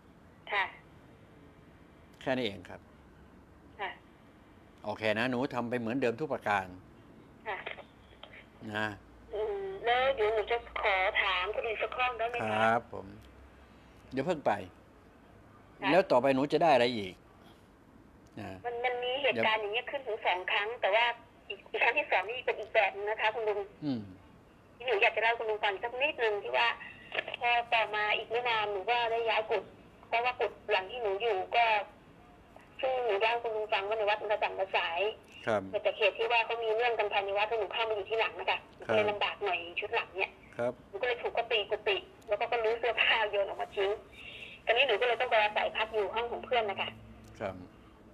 แค่นี้เองครับโอเคนะหนูทำไปเหมือนเดิมทุกประการนะแล้วเดี๋ยวหนูจะขอถามคุณอีกสักข้อได้ไหมครับครับผมเดี๋ยวเพิ่งไปแล้วต่อไปหนูจะได้อะไรอีกมันมันมีเหตุการณ์อย่างนี้ขึ้นถึงสองครั้งแต่ว่าอีกครั้งที่สองนี่เป็นอีกแบบนึงนะคะคุณลุงที่หนูอยากจะเล่าคุณลุงฟังสักนิดนึงที่ว่าพอต่อมาอีกไม่นานหนูก็ได้ย้ายกุฏเพราะว่ากุฏหลังที่หนูอยู่ก็ซึ่งหนูเล่าคุณลุงฟังว่าในวัดมันจะสั่งกระสายแต่จากเหตุที่ว่าเขามีเรื่องกันภายในวัดหนูเข้ามาอยู่ที่หลังนะคะก็เลยลำบากหน่อยชุดหลังเนี่ยหนูก็เลยถูกกตีกุฏิแล้วก็ก็ลื้อเสื้อผ้าโยนออกมาทิ้งตอนนี้หนูก็เลยต้องไปอาศัยพักอยู่ห้องของเพื่อนนะคะค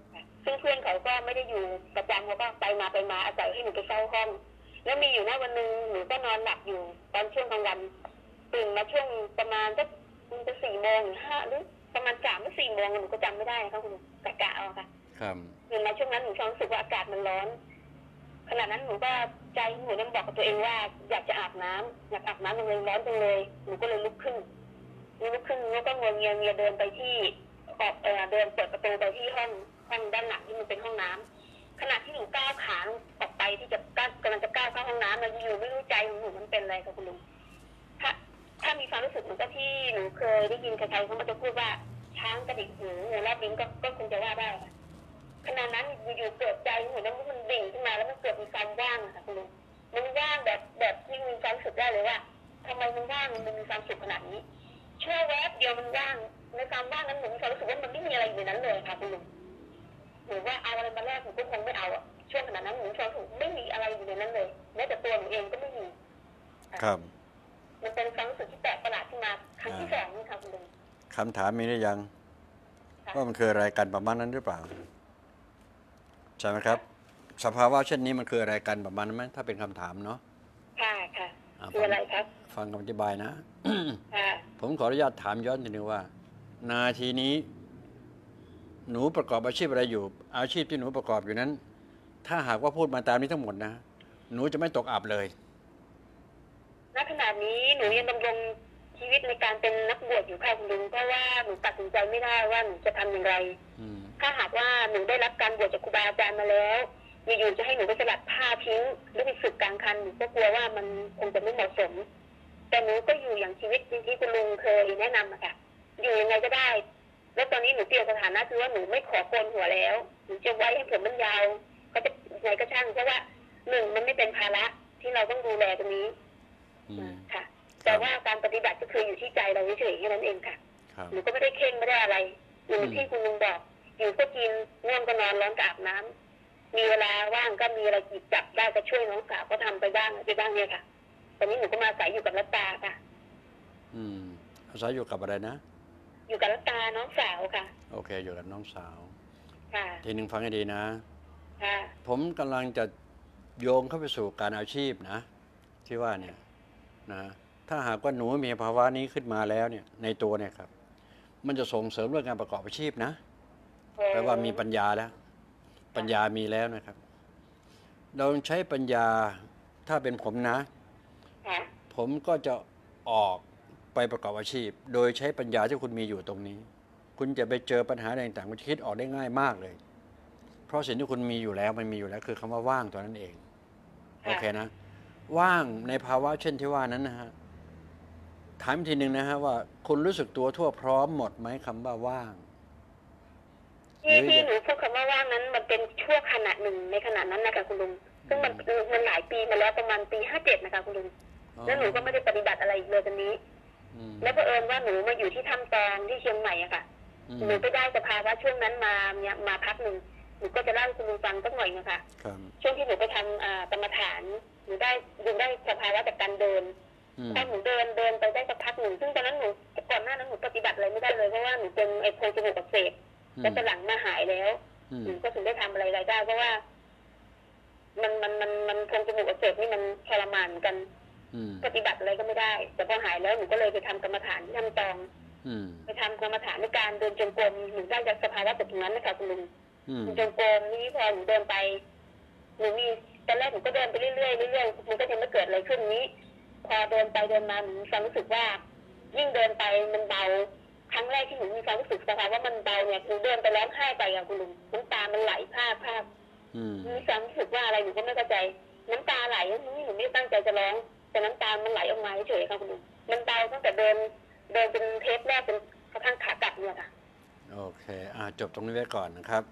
ซึ่งเพื่อนเขาก็ไม่ได้อยู่ประจำเขาก็ไปมาไปมาอาศัยให้หนูไปเฝ้าห้องแล้วมีอยู่หน้าวันหนึ่งหนูก็นอนหลับอยู่ตอนช่วงกลางวันตื่นมาช่วงประมาณสักมันจะสี่โมงหรือห้าหรือประมาณสามหรือสี่โมงหนูก็จำไม่ได้ค่ะคุณกะกะเอาค่ะครับตื่นมาช่วงนั้นหนูรู้สึกว่าอากาศมันร้อนขณะนั้นหนูก็ใจหนูยังบอกกับตัวเองว่าอยากจะอาบน้ำอยากอาบน้ำจังเลยร้อนจังเลยหนูก็เลยลุกขึ้นลุกขึ้นแล้วก็งวงเงียเงียเดินไปที่ออกเออเดินเปิดประตูไปที่ห้องห้องด้านหลังที่มันเป็นห้องน้ำขณะที่หนูก้าวขาออกไปที่จะก้าวกำลังจะก้าวเข้าห้องน้ำมันอยู่ไม่รู้ใจของหนูมันเป็นอะไรกับคุณลุงถ้าถ้ามีความรู้สึกเหมือนกับที่หนูเคยได้ยินใครๆเขามาจะพูดว่าช้างกระดิกหูงูแลบลิ้นก็ก็คงจะว่าได้ค่ะขณะนั้นอยู่ๆเกิดใจหนูนั้นมันดิ่งขึ้นมาแล้วมันเกิดมีความว่างค่ะคุณลุงมันว่างแบบแบบที่มีความรู้สึกได้เลยว่าทำไมมันว่างมันมีความสุขขนาดนี้ชั่วแวบเดียวมันว่างในความว่างนั้นหนูมีความรู้สึกว่ามันไม่มีอะไรอยู่ในนั้นเลยค่ะคุณลุงหนูว่าเอาอะไรมาแลกหนูก็คงไม่เอาอ่ะช่วงขณะนั้นหนูมีความรู้สึกไม่มีอะไรอยู่ในนั้นเลยแม้แต่ตัวหนูเองก็ไม่มีครับมันเป็นความรู้สึกที่แปลกประหลาดขึ้นมาครั้งที่สองนี่ค่ะคุณลุงคำถามมีหรือยังว่ามันคืออะไรกันประมาณนั้นหรือเปล่าใช่ไหมครับสภาวะเช่นนี้มันคืออะไรกันประมาณนั้นไหมถ้าเป็นคำถามเนาะค่ะค่ะคืออะไรครับฟังคำอธิบายนะค่ะผมขออนุญาตถามย้อนทีนึงว่านาทีนี้หนูประกอบอาชีพอะไรอยู่ อาชีพที่หนูประกอบอยู่นั้นถ้าหากว่าพูดมาตามนี้ทั้งหมดนะหนูจะไม่ตกอับเลยณขณะนี้หนูยังดำรงชีวิตในการเป็นนักบวชอยู่ค่ะคุณลุงเพราะว่าหนูตัดสินใจไม่ได้ว่าหนูจะทำอย่างไรถ้าหากว่าหนูได้รับการบวชจากครูบาอาจารย์มาแล้วอยู่ๆจะให้หนูไปสลัดผ้าทิ้งหรือไปฝึกกลางคันหนูก็กลัวว่ามันคงจะไม่เหมาะสมแต่หนูก็อยู่อย่างชีวิตที่คุณลุงเคยแนะนำอะค่ะอยู่ยังไงก็ได้แล้วตอนนี้หนูเปลี่ยนสถานะคือว่าหนูไม่ขอโกนหัวแล้วหนูจะไว้ให้ผมมันยาวก็จะไงก็ช่างเพราะว่าหนึ่งมันไม่เป็นภาระที่เราต้องดูแลตรงนี้ค่ะแต่ว่าการปฏิบัติก็คืออยู่ที่ใจเราเฉยๆแค่นั้นเองค่ะหนูก็ไม่ได้เข่งไม่ได้อะไรอยู่ที่คุณลุงบอกอยู่ก็กินง่วงก็นอนร้อนก็อาบน้ำมีเวลาว่างก็มีอะไรจิบจับได้ก็ช่วยน้องสาวก็ทำไปบ้างไปบ้างเนี่ยค่ะตอนนี้หนูก็มาอาศัยอยู่กับรัตตาค่ะอืมอาศัยอยู่กับอะไรนะอยู่กับรัตตาน้องสาวค่ะโอเคอยู่กับน้องสาวค่ะทีหนึ่งฟังให้ดีนะค่ะผมกำลังจะโยงเข้าไปสู่การอาชีพนะที่ว่าเนี่ยนะถ้าหากว่าหนูมีภาวะนี้ขึ้นมาแล้วเนี่ยในตัวเนี่ยครับมันจะส่งเสริมเรื่องการประกอบอาชีพนะแปลว่ามีปัญญาแล้วปัญญามีแล้วนะครับเราใช้ปัญญาถ้าเป็นผมนะผมก็จะออกไปประกอบอาชีพโดยใช้ปัญญาที่คุณมีอยู่ตรงนี้คุณจะไปเจอปัญหาอะไรต่างๆคุณคิดออกได้ง่ายมากเลยเพราะสิ่งที่คุณมีอยู่แล้วมันมีอยู่แล้วคือคำว่าว่างตัวนั้นเองโอเคนะว่างในภาวะเช่นที่ว่านั้นนะฮะถามทีหนึ่งนะฮะว่าคุณรู้สึกตัวทั่วพร้อมหมดไหมคำว่าว่างที่ที่หนูพูดคำว่าว่างนั้นมันเป็นช่วงขณะหนึ่งในขณะนั้นนะคะคุณลุงซึ่งมันมันหลายปีมาแล้วประมาณปีห้าเจ็ดนะคะคุณลุงแล้วหนูก็ไม่ได้ปฏิบัติอะไรอีกเลยตอนนี้แล้วเผอิญว่าหนูมาอยู่ที่ถ้ำตองที่เชียงใหม่อะค่ะหนูไปได้สภาวะช่วงนั้นมาเนี่ยมาพักหนึ่งหนูก็จะเล่าให้คุณลุงฟังสักหน่อยนะคะช่วงที่หนูไปทำกรรมฐานหนูได้หนูได้สภาวะจากการเดินพอหนูเดินเดินไปได้สักพักหนึ่งซึ่งตอนนั้นหนูก่อนหน้านั้นหนูปฏิบัติอะไรไม่ได้เลยเพราะว่าหนูเป็นไอโพรงจมูกอักเสบแล้วแต่หลังมาหายแล้วหนูก็ถึงได้ทำอะไรได้เพราะว่ามันมันมันมันโพรงจมูกอักเสบนี่มันทรมานกันปฏิบัติอะไรก็ไม่ได้แต่พอหายแล้วหนูก็เลยไปทำกรรมฐานที่ทำตองไปทำกรรมฐานในการเดินจงกรมหนูได้จากสภาวะแบบนั้นนะคะคุณลุงจงกรมนี่พอหนูเดินไปหนูมีตอนแรกหนูก็เดินไปเรื่อยๆเรื่อยๆมันก็ยังไม่เกิดอะไรขึ้นนี้พอเดินไปเดินมาหนูมีความรู้สึกว่ายิ่งเดินไปมันเบาครั้งแรกที่หนูมีความรู้สึกสภาวะว่ามันเบาเนี่ยหนูเดินไปร้องไห้ไปอะคุณลุงน้ำตามันไหลภาพภาพมีความรู้สึกว่าอะไรหนูก็ไม่เข้าใจน้ำตาไหลนี่หนูไม่ตั้งใจจะร้องแต่น้ำตามันไหลออกมาเฉยๆค่ะคุณลุงมันเบาตั้งแต่เดินเดินเป็นเทปแรกเป็นกระทั่งขากลับเนี่ยค่ะโอเคอ่าจบตรงนี้ไว้ก่อนนะครับ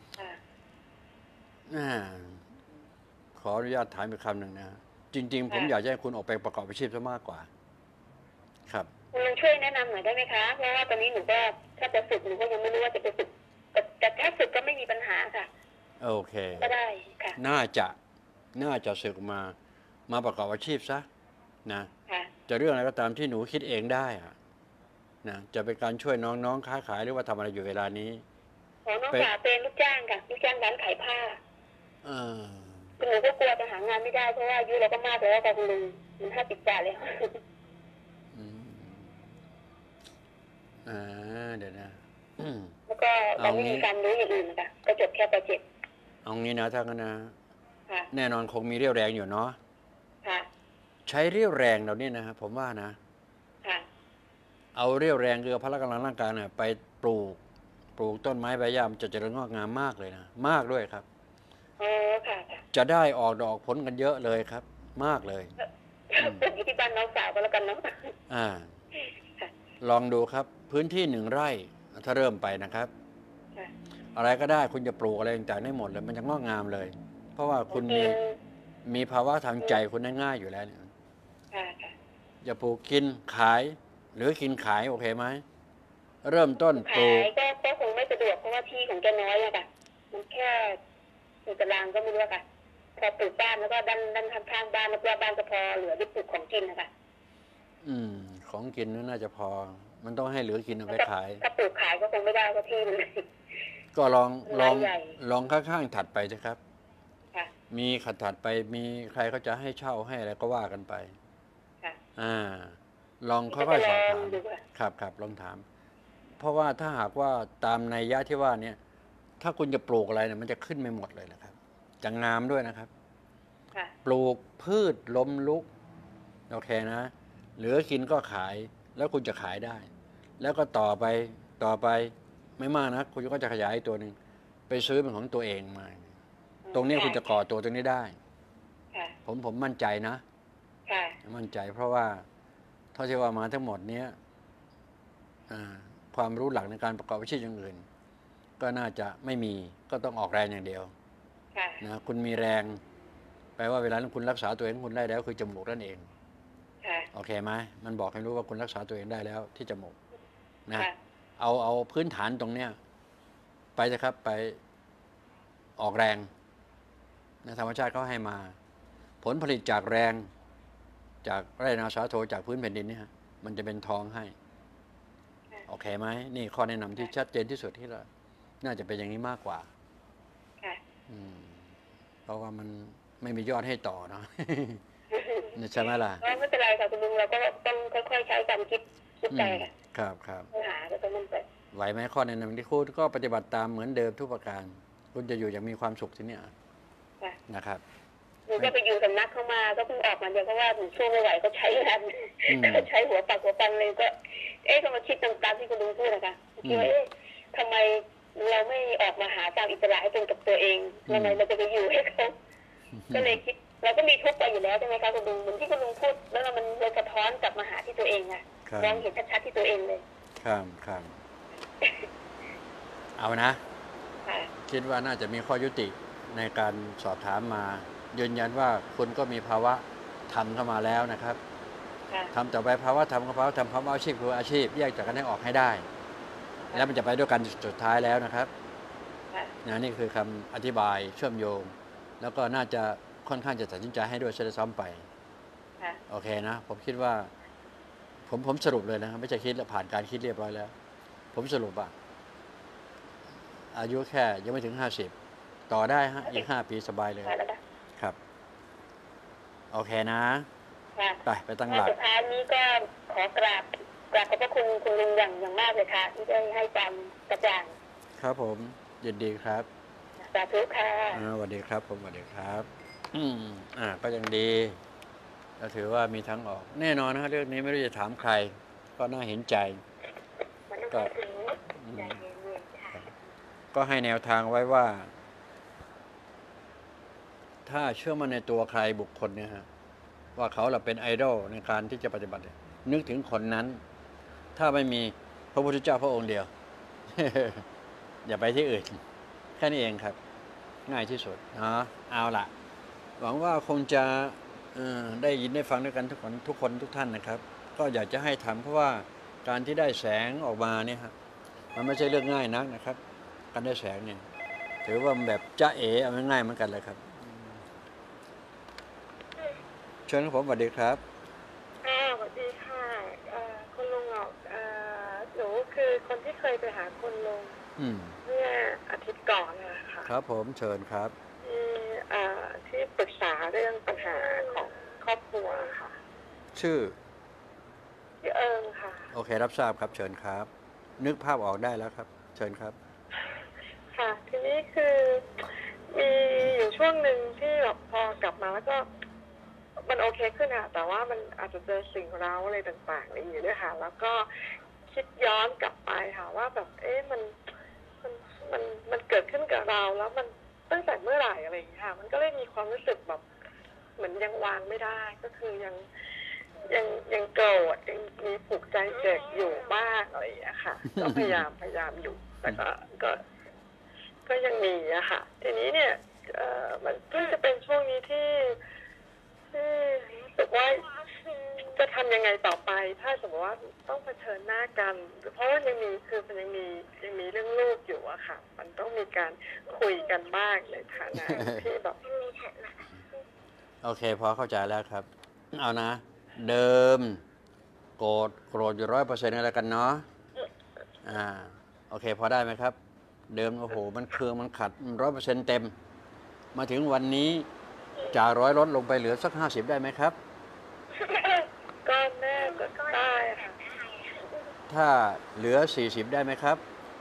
ขออนุญาตถามอีกคำหนึ่งนะจริงๆผมอยากให้คุณออกไปประกอบอาชีพซะมากกว่าครับคุณลุงช่วยแนะนำหน่อยได้ไหมคะเพราะว่าตอนนี้หนูก็ถ้าจะฝึกหนูก็ยังไม่รู้ว่าจะไปฝึกแต่ถ้าฝึกก็ไม่มีปัญหาค่ะโอเคก็ได้ค่ะน่าจะน่าจะศึกมามาประกอบอาชีพซะนะจะเรื่องอะไรก็ตามที่หนูคิดเองได้อะนะจะเป็นการช่วยน้องๆค้าขายหรือว่าทำอะไรอยู่เวลานี้ของน้องไปสาวเป็นลูกจ้างค่ะลูกจ้างร้านขายผ้าเออคุณหนูก็กลัวจะหางานไม่ได้เพราะว่าอายุเราก็มากแล้วค่ะคุณลุงมันห้าสิบกว่าแล้วอืมอ่าเดี๋ยวนะอืมแล้วก็เราไม่เอางี้มีความรู้อย่างอื่นนะคะก็จบแค่ประเจ็ดเอางี้นะถ้างั้นนะค่ะแน่นอนคงมีเรี่ยวแรงอยู่เนาะค่ะใช้เรี่ยวแรงเราเนี่ยนะผมว่านะค่ะเอาเรี่ยวแรงคือพละกำลังร่างกายเนี่ยไปปลูก ปลูกต้นไม้ใบหญ้ามันจะเจริญงอกงามมากเลยนะมากด้วยครับอ๋อค่ะค่ะจะได้ออกดอกผลกันเยอะเลยครับ มากเลยปลูกอยู่ที่บ้านน้องสาวก็แล้วกันเนาะอ่าค่ะลองดูครับ พื้นที่หนึ่งไร่ถ้าเริ่มไปนะครับค่ะอะไรก็ได้คุณจะปลูกอะไรต่างๆได้หมดเลยมันจะงอกงามเลย เพราะว่าคุณมีกินมีภาวะทางใจคุณได้ง่ายอยู่แล้วเนี่ยค่ะค่ะจะปลูกกินขาย หรือกินขายโอเคไหมเริ่มต้นปขาลูยกก็ก็คงไม่สะดวกเพราะว่าที่ของแกน้อยอะค่ะ มันแค่สี่ตารางก็ไม่รู้อะค่ะ พอปลูกบ้านแล้วก็ด้านด้านข้างๆบ้านแล้วก็บ้านก็พอเหลือที่ปลูกของกินนะคะอืม ของกินน่าจะพอ มันต้องให้เหลือกินเอาไปขายถ้าปลูกขายก็คงไม่ได้ก็ที่มันเลยก็ลองลองรายใหญ่ลองข้างๆถัดไปสิครับค่ะมีขัดถัดไปมีใครเขาจะให้เช่าให้อะไรก็ว่ากันไปค่ะอ่า ลองค่ก็อยจะๆสลอบองถามดูค่ะครับครับลองถาม เพราะว่าถ้าหากว่าตามนัยยะที่ว่าเนี่ย ถ้าคุณจะปลูกอะไรเนี่ยมันจะขึ้นไม่หมดเลยนะครับ จะงามด้วยนะครับค่ะปลูกพืชล้มลุกโอเคนะ เหลือกินก็ขาย แล้วคุณจะขายได้ แล้วก็ต่อไปต่อไปไม่มากนะคุณก็จะขยายอีกตัวหนึ่งไปซื้อเป็นของตัวเองมา ตรงนี้คุณจะก่อตัวตรงนี้ได้ค่ะผมผมมั่นใจนะค่ะมั่นใจเพราะว่าเท่าที่ว่ามาทั้งหมดเนี้ยอ่าความรู้หลักในการประกอบอาชีพอย่างอื่น ก็น่าจะไม่มีก็ต้องออกแรงอย่างเดียวค่ะนะคุณมีแรง แปลว่าเวลาที่คุณรักษาตัวเองคุณได้แล้วคือจมูกนั่นเองค่ะโอเคไหมมันบอกให้รู้ว่าคุณรักษาตัวเองได้แล้วที่จมูกนะค่ะเอาเอาพื้นฐานตรงเนี้ยไปเถอะครับไปออกแรงนะธรรมชาติเขาให้มา ผลผลิตจากแรง จากไร่นาสาโทจากพื้นแผ่นดินเนี่ยฮะมันจะเป็นทองให้ โอเคไหมนี่ข้อแนะนำที่ชัดเจนที่สุดที่เราน่าจะเป็นอย่างนี้มากกว่าค่ะอืมเพราะว่ามันไม่มียอดให้ต่อเนาะ ใช่ไหมล่ะก็ไม่เป็นไรค่ะคุณลุงเราก็ต้องค่อยๆใช้ความคิดคิดอืใจมค่ะครับครับปัญหาก็ต้องมันไปไหวไหมข้อแนะนำที่คุณก็ปฏิบัติตามเหมือนเดิมทุกประการ คุณจะอยู่อย่างมีความสุขที่เนี่ยค่ะนะครับหนูก็ไปอยู่สำนักเข้ามาก็เพิ่งออกมาเดียวเพราะว่าหนูช่วงไม่ไหวก็ใช้งานอืมก็ใช้หัวปักหัวปันเลยก็ เอ๊ะก็มาคิดตามที่คุณลุงพูดนะคะคิดว่าเอ๊ะทำไมเราไม่ออกมาหาตามอิสระให้เป็นกับตัวเองทำไมเราจะไปอยู่ให้เขาก็เลยคิดเราก็มีทุกข์ไปอยู่แล้วใช่ไหมคะคุณลุงเหมือนที่คุณลุงพูดแล้วมันเลยสะท้อนกลับมาหาที่ตัวเองอะครับมองเห็นชัดๆที่ตัวเองเลยครับครับเอานะค่ะคิดว่าน่าจะมีข้อยุติในการสอบถามมา ยืนยันว่าคุณก็มีภาวะทำเข้ามาแล้วนะครับค่ะทำต่อไปภาวะทำกับภาวะทำภาวะอาชีพคืออาชีพแยกจากกันให้ออกให้ได้ แล้วมันจะไปด้วยกันสุดท้ายแล้วนะครับค่ะนะนี่คือคำอธิบายเชื่อมโยง แล้วก็น่าจะค่อนข้างจะตัดสินใจให้ด้วยเสียซ้ำไปค่ะโอเคนะ ผมคิดว่า ผมผมสรุปเลยนะครับไม่ใช่คิดแล้วผ่านการคิดเรียบร้อยแล้ว ผมสรุปว่าอายุแค่ยังไม่ถึงห้าสิบต่อได้ฮะอีกห้าปีสบายเลยค่ะแล้วก็ครับ โอเคนะค่ะไปไปตั้งหลักสุดท้ายนี้ก็ขอกราบกราบขอบพระคุณคุณลุงอย่างอย่างมากเลยค่ะ ที่ได้ให้ความกระจ่างครับผมยินดีครับสาธุค่ะอ่าสวัสดีครับผมสวัสดีครับ อืมอ่าก็ยังดีเราถือว่ามีทางออก แน่นอนนะครับเรื่องนี้ไม่รู้จะถามใคร ก็น่าเห็นใจมันต้องก็ถึงอืใจมเย็นๆค่ะก็ให้แนวทางไว้ว่า ถ้าเชื่อมั่นในตัวใครบุคคลเนี่ยฮะว่าเขาเราเป็นไอดอลในการที่จะปฏิบัติ นึกถึงคนนั้น ถ้าไม่มีพระพุทธเจ้าพระองค์เดียว อย่าไปที่อื่น แค่นี้เองครับ ง่ายที่สุดเนาะเอาล่ะ หวังว่าคงจะเอ่อได้ยินได้ฟังด้วยกันทุกคนทุกคนทุกท่านนะครับ ก็อยากจะให้ทำเพราะว่าการที่ได้แสงออกมาเนี่ยครับมันไม่ใช่เรื่องง่ายนักนะครับ การได้แสงเนี่ย ถือว่าแบบจ้าเอ๋เอาง่ายๆเหมือนกันเลยครับเชิญครับผมสวัสดีครับค่ะสวัสดีค่ะเอ่อคุณลุงอ่ะเอ่อหนูคือคนที่เคยไปหาคุณลุงอืมเมื่ออาทิตย์ก่อนนะคะครับผมเชิญครับที่เอ่อที่ปรึกษาเรื่องปัญหาของครอบครัวค่ะชื่อชื่อเอิงค่ะโอเครับทราบครับเชิญครับ นึกภาพออกได้แล้วครับ เชิญครับค่ะ ทีนี้คือมีอยู่ช่วงหนึ่งที่แบบพอกลับมาแล้วก็มันโอเคขึ้นอะแต่ว่ามันอาจจะเจอสิ่งเร้าอะไรต่างๆอะไรอย่างเงี้ยด้วยค่ะ แล้วก็คิดย้อนกลับไปค่ะว่าแบบเอ๊ะมันมันมันมันเกิดขึ้นกับเราแล้วมันตั้งแต่เมื่อไหร่อะไรอย่างเงี้ยค่ะ มันก็เลยมีความรู้สึกแบบเหมือนยังวางไม่ได้ก็คือยังยังยังโกรธยังมีผูกใจเจ็บอยู่บ้างอะไรอย่างเงี้ยค่ะ ก็พยายามพยายามอยู่แต่ก็ก็ก็ยังมีอะค่ะ ทีนี้เนี่ยเอ่อมันเพิ่งจะเป็นช่วงนี้ที่ที่รู้สึกว่าจะทำยังไงต่อไป ถ้าสมมติว่าต้องเผชิญหน้ากัน เพราะว่ายังมีคือมันยังมียังมีเรื่องลูกอยู่อะค่ะ มันต้องมีการคุยกันบ้างในฐานะที่แบบโอเคพอเข้าใจแล้วครับ เอานะ เดิม โกรธโกรธอยู่ร้อยเปอร์เซ็นต์อะไรกันเนาะอ่าโอเคพอได้ไหมครับ เดิมโอ้โหมันเคืองมันขัดร้อยเปอร์เซ็นต์เต็ม มาถึงวันนี้จากร้อยลดลงไปเหลือสักห้าสิบได้ไหมครับก็แน่จะได้ค่ะถ้าเหลือสี่สิบได้ไหมครับ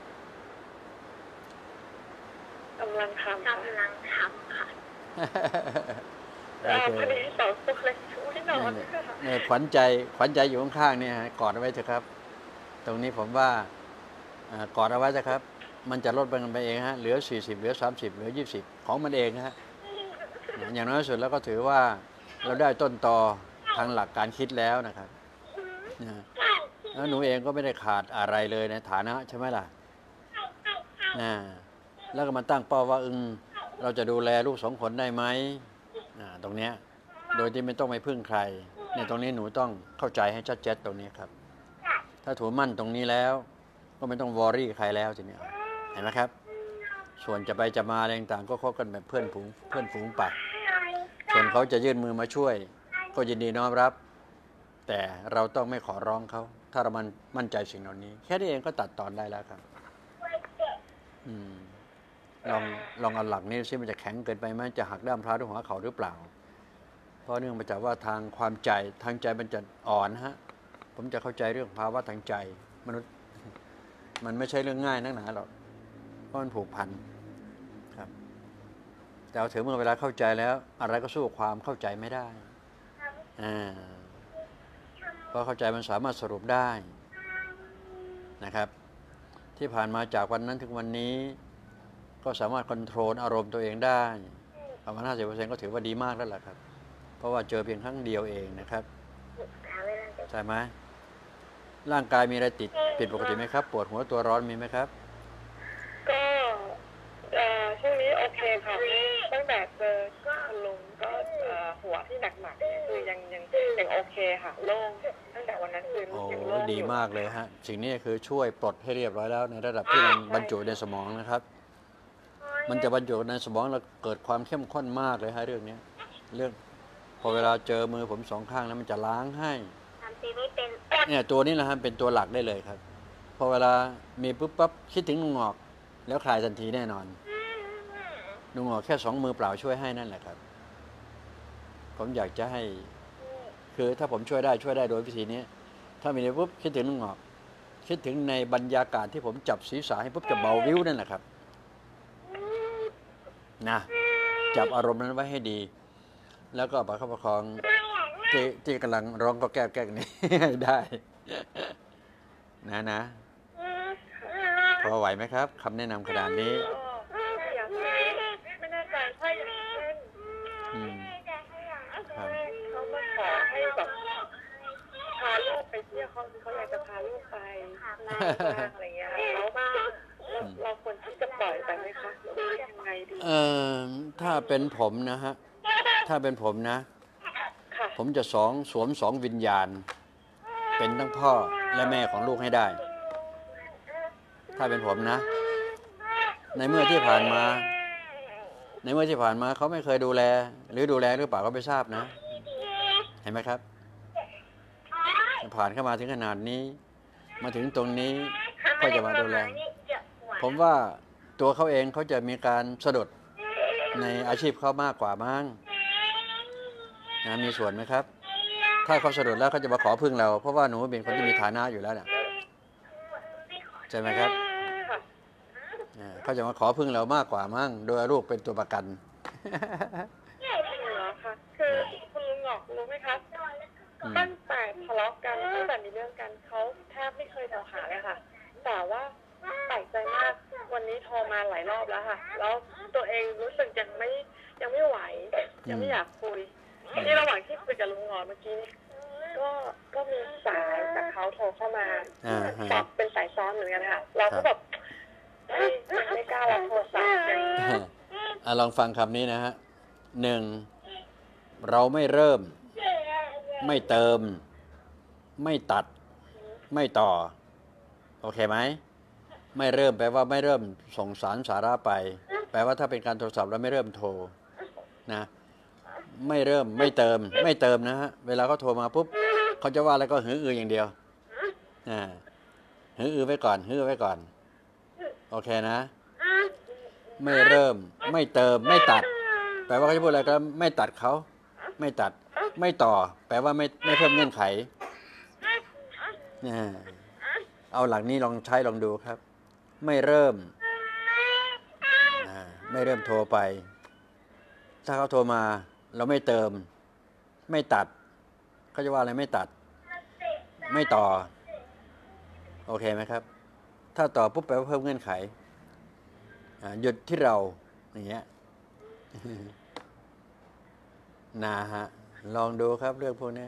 กำลังทำค่ะกำลังทำค่ะโออ่าเคพอดีสองตัวเลยไม่นอนค่ะเนี่ยขวัญใจขวัญใจอยู่ข้างๆเนี่ยฮะกอดเอาไว้เถอะครับ ตรงนี้ผมว่าอ่ากอดเอาไว้เถอะครับ มันจะลดไปกันไปเองฮะเหลือสี่สิบเหลือสามสิบเหลือยี่สิบของมันเองฮะอย่างน้อยสุดแล้วก็ถือว่าเราได้ต้นตอทางหลักการคิดแล้วนะครับนะแล้วหนูเองก็ไม่ได้ขาดอะไรเลยในฐานะใช่ไหมล่ะนะแล้วก็มาตั้งเป้าว่าอึงเราจะดูแลลูกสองคนได้ไหมนะตรงเนี้ยโดยที่ไม่ต้องไปพึ่งใครเนี่ยตรงนี้หนูต้องเข้าใจให้ชัดเจนตรงนี้ครับ ถ้าถูมั่นตรงนี้แล้ว ก็ไม่ต้องวอรี่ใครแล้วทีนี้เห็นไหมครับ ส่วนจะไปจะมาอะไรต่างๆก็คบกันแบบเพื่อนฝูงเพื่อนฝูงไปส่วนเขาจะยื่นมือมาช่วย ก็ยินดีน้อมรับ แต่เราต้องไม่ขอร้องเขา ถ้าเรามันมั่นใจสิ่งเหล่านี้ แค่นี้เองก็ตัดตอนได้แล้วครับอืมลองลองเอาหลักนี้ซิมันจะแข็งเกินไปไหมจะหักด้ามพร้าวด้วยหัวเขาหรือเปล่า เพราะเนื่องมาจากว่าทางความใจทางใจมันจะอ่อนฮะผมจะเข้าใจเรื่องภาวะทางใจมนุษย์ มันไม่ใช่เรื่องง่ายนักหนาหรอกเพราะมันผูกพันครับแต่เอาถึงเมื่อเวลาเข้าใจแล้ว อะไรก็สู้ความเข้าใจไม่ได้อ่าเพราะเข้าใจมันสามารถสรุปได้นะครับ ที่ผ่านมาจากวันนั้นถึงวันนี้ ก็สามารถคอนโทรลอารมณ์ตัวเองได้ประมาณ ห้าสิบเปอร์เซ็นต์ ก็ถือว่าดีมากแล้วล่ะครับ เพราะว่าเจอเพียงครั้งเดียวเองนะครับใช่ไหมร่างกายมีอะไรติดผิดปกติไหมครับ ปวดหัวตัวร้อนมีไหมครับก็เอ่อช่วงนี้โอเคค่ะตั้งแต่เจอคุณลุงก็เอ่อหัวที่หนักๆเนี่ยคือยังยังยังโอเคค่ะโล่งตั้งแต่วันนั้นคือโอ้ยังโล่งดีอยู่มากเลยฮะสิ่งนี้คือช่วยปลดให้เรียบร้อยแล้วในระดับที่มันบรรจุในสมองนะครับ มันจะบรรจุในสมองแล้วเกิดความเข้มข้นมากเลยฮะเรื่องนี้เรื่องพอเวลาเจอมือผมสองข้างแล้วมันจะล้างให้ทำซีไม่เป็นเนี่ยตัวนี้แหละฮะเป็นตัวหลักได้เลยครับ พอเวลามีปุ๊บปั๊บคิดถึงลุงหงอก แล้วคลายทันทีแน่นอนลุงหงอกแค่สองมือเปล่าช่วยให้นั่นแหละครับ ผมอยากจะให้ คือถ้าผมช่วยได้ช่วยได้โดยวิธีนี้ ถ้ามีในปุ๊บคิดถึงลุงหงอก คิดถึงในบรรยากาศที่ผมจับศีรษะให้ปุ๊บจะเบาวิวนั่นแหละครับนะจับอารมณ์นั้นไว้ให้ดี แล้วก็ประคับประคองที่ที่กำลังร้องก็แก้แก้นี้ ให้ได้ นะนะพอไหวไหมครับคำแนะนำขนาดนี้ก็อยากไม่แน่ใจถ้าอย่างเช่นอืมครับเขามาขอให้แบบพาลูกไปเที่ยวเขาเขาอยากจะพาลูกไปบ้างอะไรเงี้ยเขาบ้างเราเราควรที่จะปล่อยไปไหมคะหรือว่ายังไงดีเอ่อถ้าเป็นผมนะฮะ ถ้าเป็นผมนะค่ะผมจะสองสวมสองวิญญาณ เป็นทั้งพ่อและแม่ของลูกให้ได้ ถ้าเป็นผมนะ ในเมื่อที่ผ่านมา ในเมื่อที่ผ่านมาเขาไม่เคยดูแล หรือดูแลหรือเปล่าก็ไม่ทราบนะ เห็นไหมครับ ผ่านเข้ามาถึงขนาดนี้ มาถึงตรงนี้ก็จะมาดูแลเจ็บปวดผมว่าตัวเขาเองเขาจะมีการสะดุดในอาชีพเขามากกว่ามั้งนะมีส่วนไหมครับ ถ้าเขาสะดุดแล้วเขาจะมาขอพึ่งเรา เพราะว่าหนูเป็นคนที่มีฐานะอยู่แล้วเนี่ยใช่ไหมครับค่ะอ่าเขาจะมาขอพึ่งเรามากกว่ามั้งโดยเอาลูกเป็นตัวประกันเหรอคะคือคุณลุงหงอกรู้ไหมคะอืมตั้งแต่ทะเลาะกันตั้งแต่มีเรื่องกันเขาแทบไม่เคยโทรหาเลยค่ะ แต่ว่าแปลกใจมากวันนี้โทรมาหลายรอบแล้วค่ะ แล้วตัวเองรู้สึกยังไม่ยังไม่ไหว ยังไม่อยากคุยนี่ระหว่างที่คุยกับลุงหงอกเมื่อกี้นี่ก็ก็มีสายจากเขาโทรเข้ามาอ่าฮะแบบเป็นสายซ้อนเหมือนกันค่ะ เราก็แบบไม่ไม่กล้ารับโทรศัพท์ยังอ่ะลองฟังคำนี้นะฮะหนึ่งเราไม่เริ่ม ไม่เติม ไม่ตัด ไม่ต่อ โอเคไหม ไม่เริ่มแปลว่าไม่เริ่มส่งสารสาระไป แปลว่าถ้าเป็นการโทรศัพท์เราไม่เริ่มโทรนะไม่เริ่มไม่เติม ไม่เติมนะฮะเวลาเขาโทรมาปุ๊บเขาจะว่าอะไรก็หืออืออย่างเดียวอ่าหืออือไว้ก่อนหือไว้ก่อนโอเคนะ ไม่เริ่ม ไม่เติม ไม่ตัด แปลว่าเขาจะพูดอะไรก็ไม่ตัดเขาไม่ตัด ไม่ต่อ แปลว่าไม่ไม่เพิ่มเงื่อนไขเนี่ยเอาหลักนี้ลองใช้ลองดูครับ ไม่เริ่มอ่าไม่เริ่มโทรไป ถ้าเขาโทรมาเราไม่เติม ไม่ตัดเขาจะว่าอะไรไม่ตัด ไม่ต่อ โอเคไหมครับ ถ้าต่อปุ๊บแปลว่าเพิ่มเงื่อนไขอ่าหยุดที่เราอย่างเงี้ย นะฮะลองดูครับเรื่องพวกนี้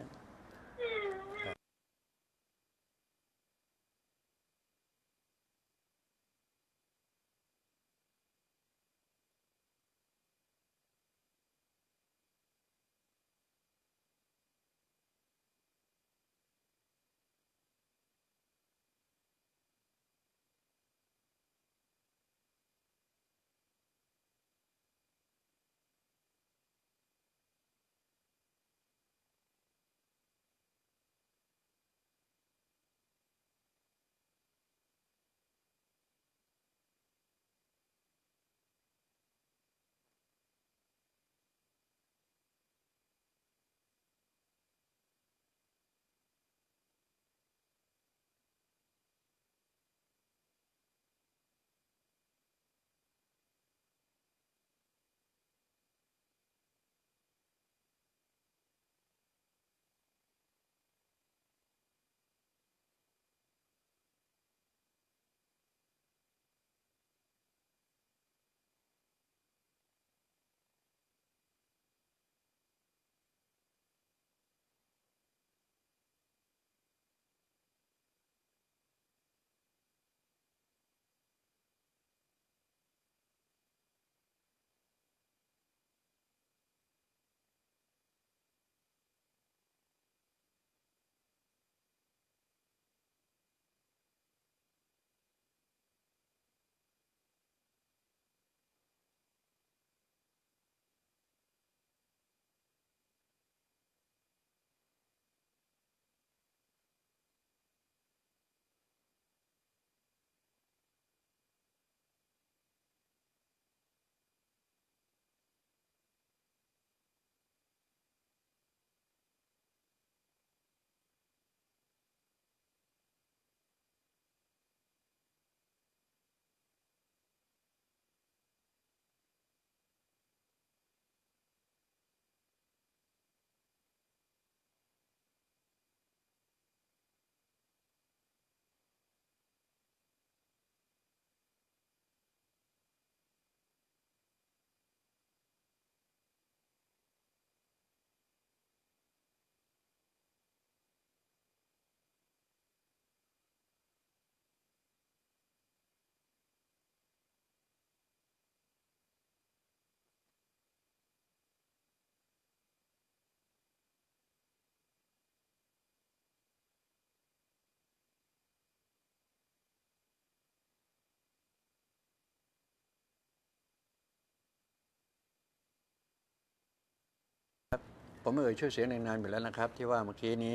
ผมเอ่ยชื่อเสียงในนามอยู่แล้วนะครับ ที่ว่าเมื่อกี้นี้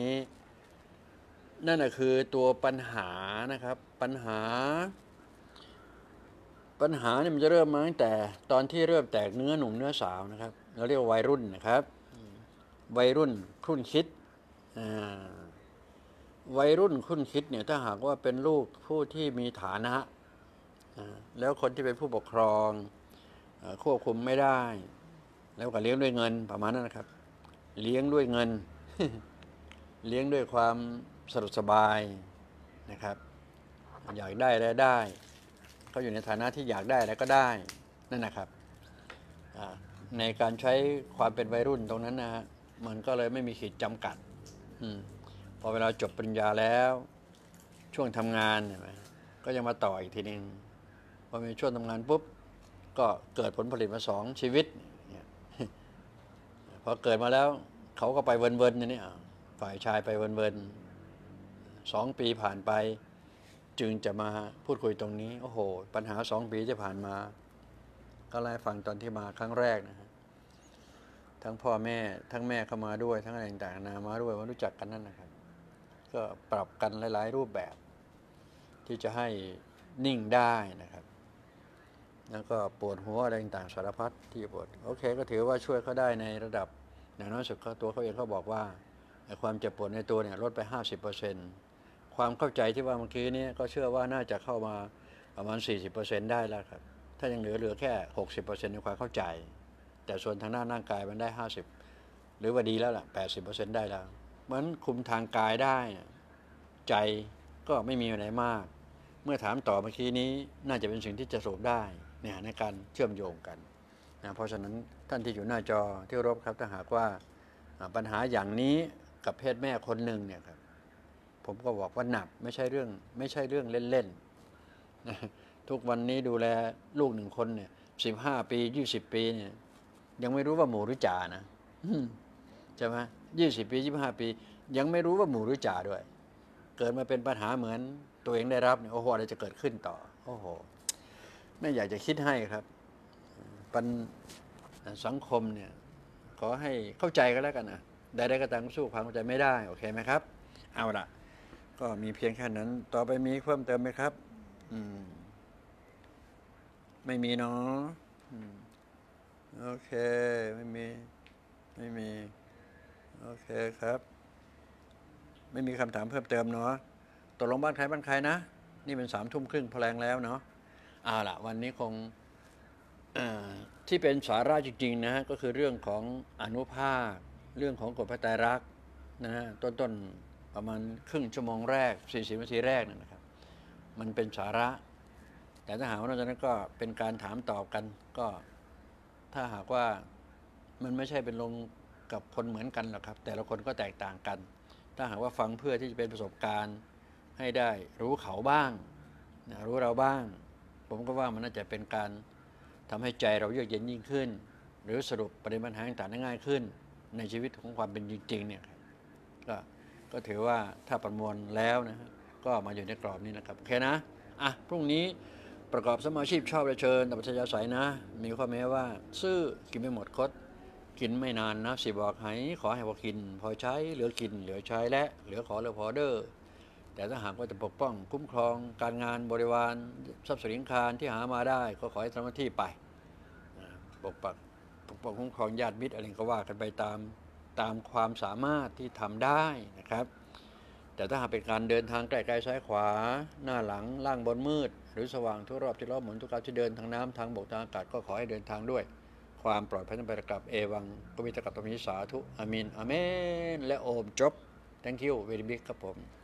นั่นนะคือตัวปัญหานะครับ ปัญหาปัญหาเนี่ยมันจะเริ่มมาตั้งแต่ตอนที่เริ่มแตกเนื้อหนุ่มเนื้อสาวนะครับเราเรียกว่าวัยรุ่นนะครับวัยรุ่นครุ่นคิดวัยรุ่นครุ่นคิดเนี่ยถ้าหากว่าเป็นลูกผู้ที่มีฐานะแล้วคนที่เป็นผู้ปกครองควบคุมไม่ได้แล้วก็เลี้ยงด้วยเงินประมาณนั้นนะครับเลี้ยงด้วยเงิน เลี้ยงด้วยความสะดวกสบายนะครับอยากได้อะไรได้เขาอยู่ในฐานะที่อยากได้อะไรก็ได้นั่นนะครับในการใช้ความเป็นวัยรุ่นตรงนั้นนะฮะมันก็เลยไม่มีขีดจำกัดอพอเวลาจบปริญญาแล้วช่วงทำงานเห็นไหมก็ยังมาต่ออีกทีนึงพอมีช่วงทำงานปุ๊บก็เกิดผลผลิตมาสองชีวิตพอเกิดมาแล้วเขาก็ไปเวินๆนี่ฝ่ายชายไปเวินๆสองปีผ่านไปจึงจะมาพูดคุยตรงนี้โอ้โหปัญหาสองปีที่ผ่านมาก็ไล่ฟังตอนที่มาครั้งแรกนะฮะทั้งพ่อแม่ทั้งแม่เข้ามาด้วยทั้งอะไรต่างๆนามาด้วยมารู้จักกันนั่นนะครับก็ปรับกันหลายๆรูปแบบที่จะให้นิ่งได้นะครับแล้วก็ปวดหัวอะไรต่างๆสารพัดที่ปวดโอเคก็ถือว่าช่วยเขาได้ในระดับอย่างน้อยสุดตัวเขาเองเขาบอกว่าความเจ็บปวดในตัวเนี่ยลดไป ห้าสิบเปอร์เซ็นต์ ความเข้าใจที่ว่าเมื่อกี้นี้ก็เชื่อว่าน่าจะเข้ามาประมาณ สี่สิบเปอร์เซ็นต์ ได้แล้วครับถ้ายังเหลือเหลือแค่ หกสิบเปอร์เซ็นต์ ในความเข้าใจแต่ส่วนทางด้านร่างกายมันได้ ห้าสิบ หรือว่าดีแล้วล่ะ แปดสิบเปอร์เซ็นต์ ได้แล้วเหมือนคุมทางกายได้ใจก็ไม่มีอะไรมากเมื่อถามต่อเมื่อกี้นี้น่าจะเป็นสิ่งที่จะสรุปได้เนี่ยในการเชื่อมโยงกันนะเพราะฉะนั้นท่านที่อยู่หน้าจอที่รบครับถ้าหากว่าปัญหาอย่างนี้กับเพศแม่คนหนึ่งเนี่ยครับผมก็บอกว่าหนักไม่ใช่เรื่องไม่ใช่เรื่องเล่นๆนะทุกวันนี้ดูแลลูกหนึ่งคนเนี่ยสิบห้าปียี่สิบปีเนี่ยยังไม่รู้ว่าหมูหรือจ่านะใช่ไหมยี่สิบปียี่สิบห้าปียังไม่รู้ว่าหมูหรือจ่าด้วยเกิดมาเป็นปัญหาเหมือนตัวเองได้รับเนี่ยโอ้โหอะไรจะเกิดขึ้นต่อโอ้โหไม่อยากจะคิดให้ครับปัญสังคมเนี่ยขอให้เข้าใจกันแล้วกันนะใดๆก็ตามสู้ความเข้าใจไม่ได้โอเคไหมครับเอาละก็มีเพียงแค่นั้นต่อไปมีเพิ่มเติมไหมครับอืมไม่มีเนาะโอเคไม่มีไม่มีโอเคครับไม่มีคำถามเพิ่มเติมเนาะตกลงบ้านใครบ้านใครนะนี่เป็นสามทุ่มครึ่งพอแรงแล้วเนาะเอาล่ะวันนี้คงที่เป็นสาระจริงๆนะก็คือเรื่องของอานุภาคเรื่องของกฎพระไตรลักษณ์นะฮะต้นๆประมาณครึ่งชั่วโมงแรกสี่สิบนาทีแรกนะครับมันเป็นสาระแต่ถ้าหากว่านอกจากนั้นก็เป็นการถามตอบกันก็ถ้าหากว่ามันไม่ใช่เป็นลงกับคนเหมือนกันหรอกครับแต่ละคนก็แตกต่างกันถ้าหากว่าฟังเพื่อที่จะเป็นประสบการณ์ให้ได้รู้เขาบ้างนะรู้เราบ้างผมก็ว่ามันน่าจะเป็นการทำให้ใจเราเยือกเย็นยิ่งขึ้นหรือสรุปประเด็นปัญหาต่างๆได้ง่ายขึ้นในชีวิตของความเป็นจริงๆเนี่ยก็ก็ถือว่าถ้าประมวลแล้วนะฮะก็มาอยู่ในกรอบนี้นะครับโอเคนะอ่ะพรุ่งนี้ประกอบสมาชีพชอบและเชิญแต่ปัจจัยใสนะมีข้อแม้ว่าซื้อกินไม่หมดคดกินไม่นานนะสิบอกให้ขอให้พอกินพอใช้เหลือกินเหลือใช้และเหลือขอเหลือพอเด้อแต่ถ้าหากว่าจะปกป้องคุ้มครองการงานบริวารทรัพย์สินคารที่หามาได้ก็ขอให้ทำหน้าที่ไปปกปักปกป้องคุ้มครองญาติมิตรอะไรก็ว่ากันไปตามตามความสามารถที่ทำได้นะครับแต่ถ้าหากเป็นการเดินทางไกลๆซ้ายขวาหน้าหลังล่างบนมืดหรือสว่างทั่วรอบที่รอบหมุนทุกการที่เดินทางน้ำทางบกทางอากาศก็ขอให้เดินทางด้วยความปลอดภัยทั้งไปกับเอวังก็มีตะกับตรงนี้สาธุอามินอาเมนและโอมจบ thank you very big ครับผม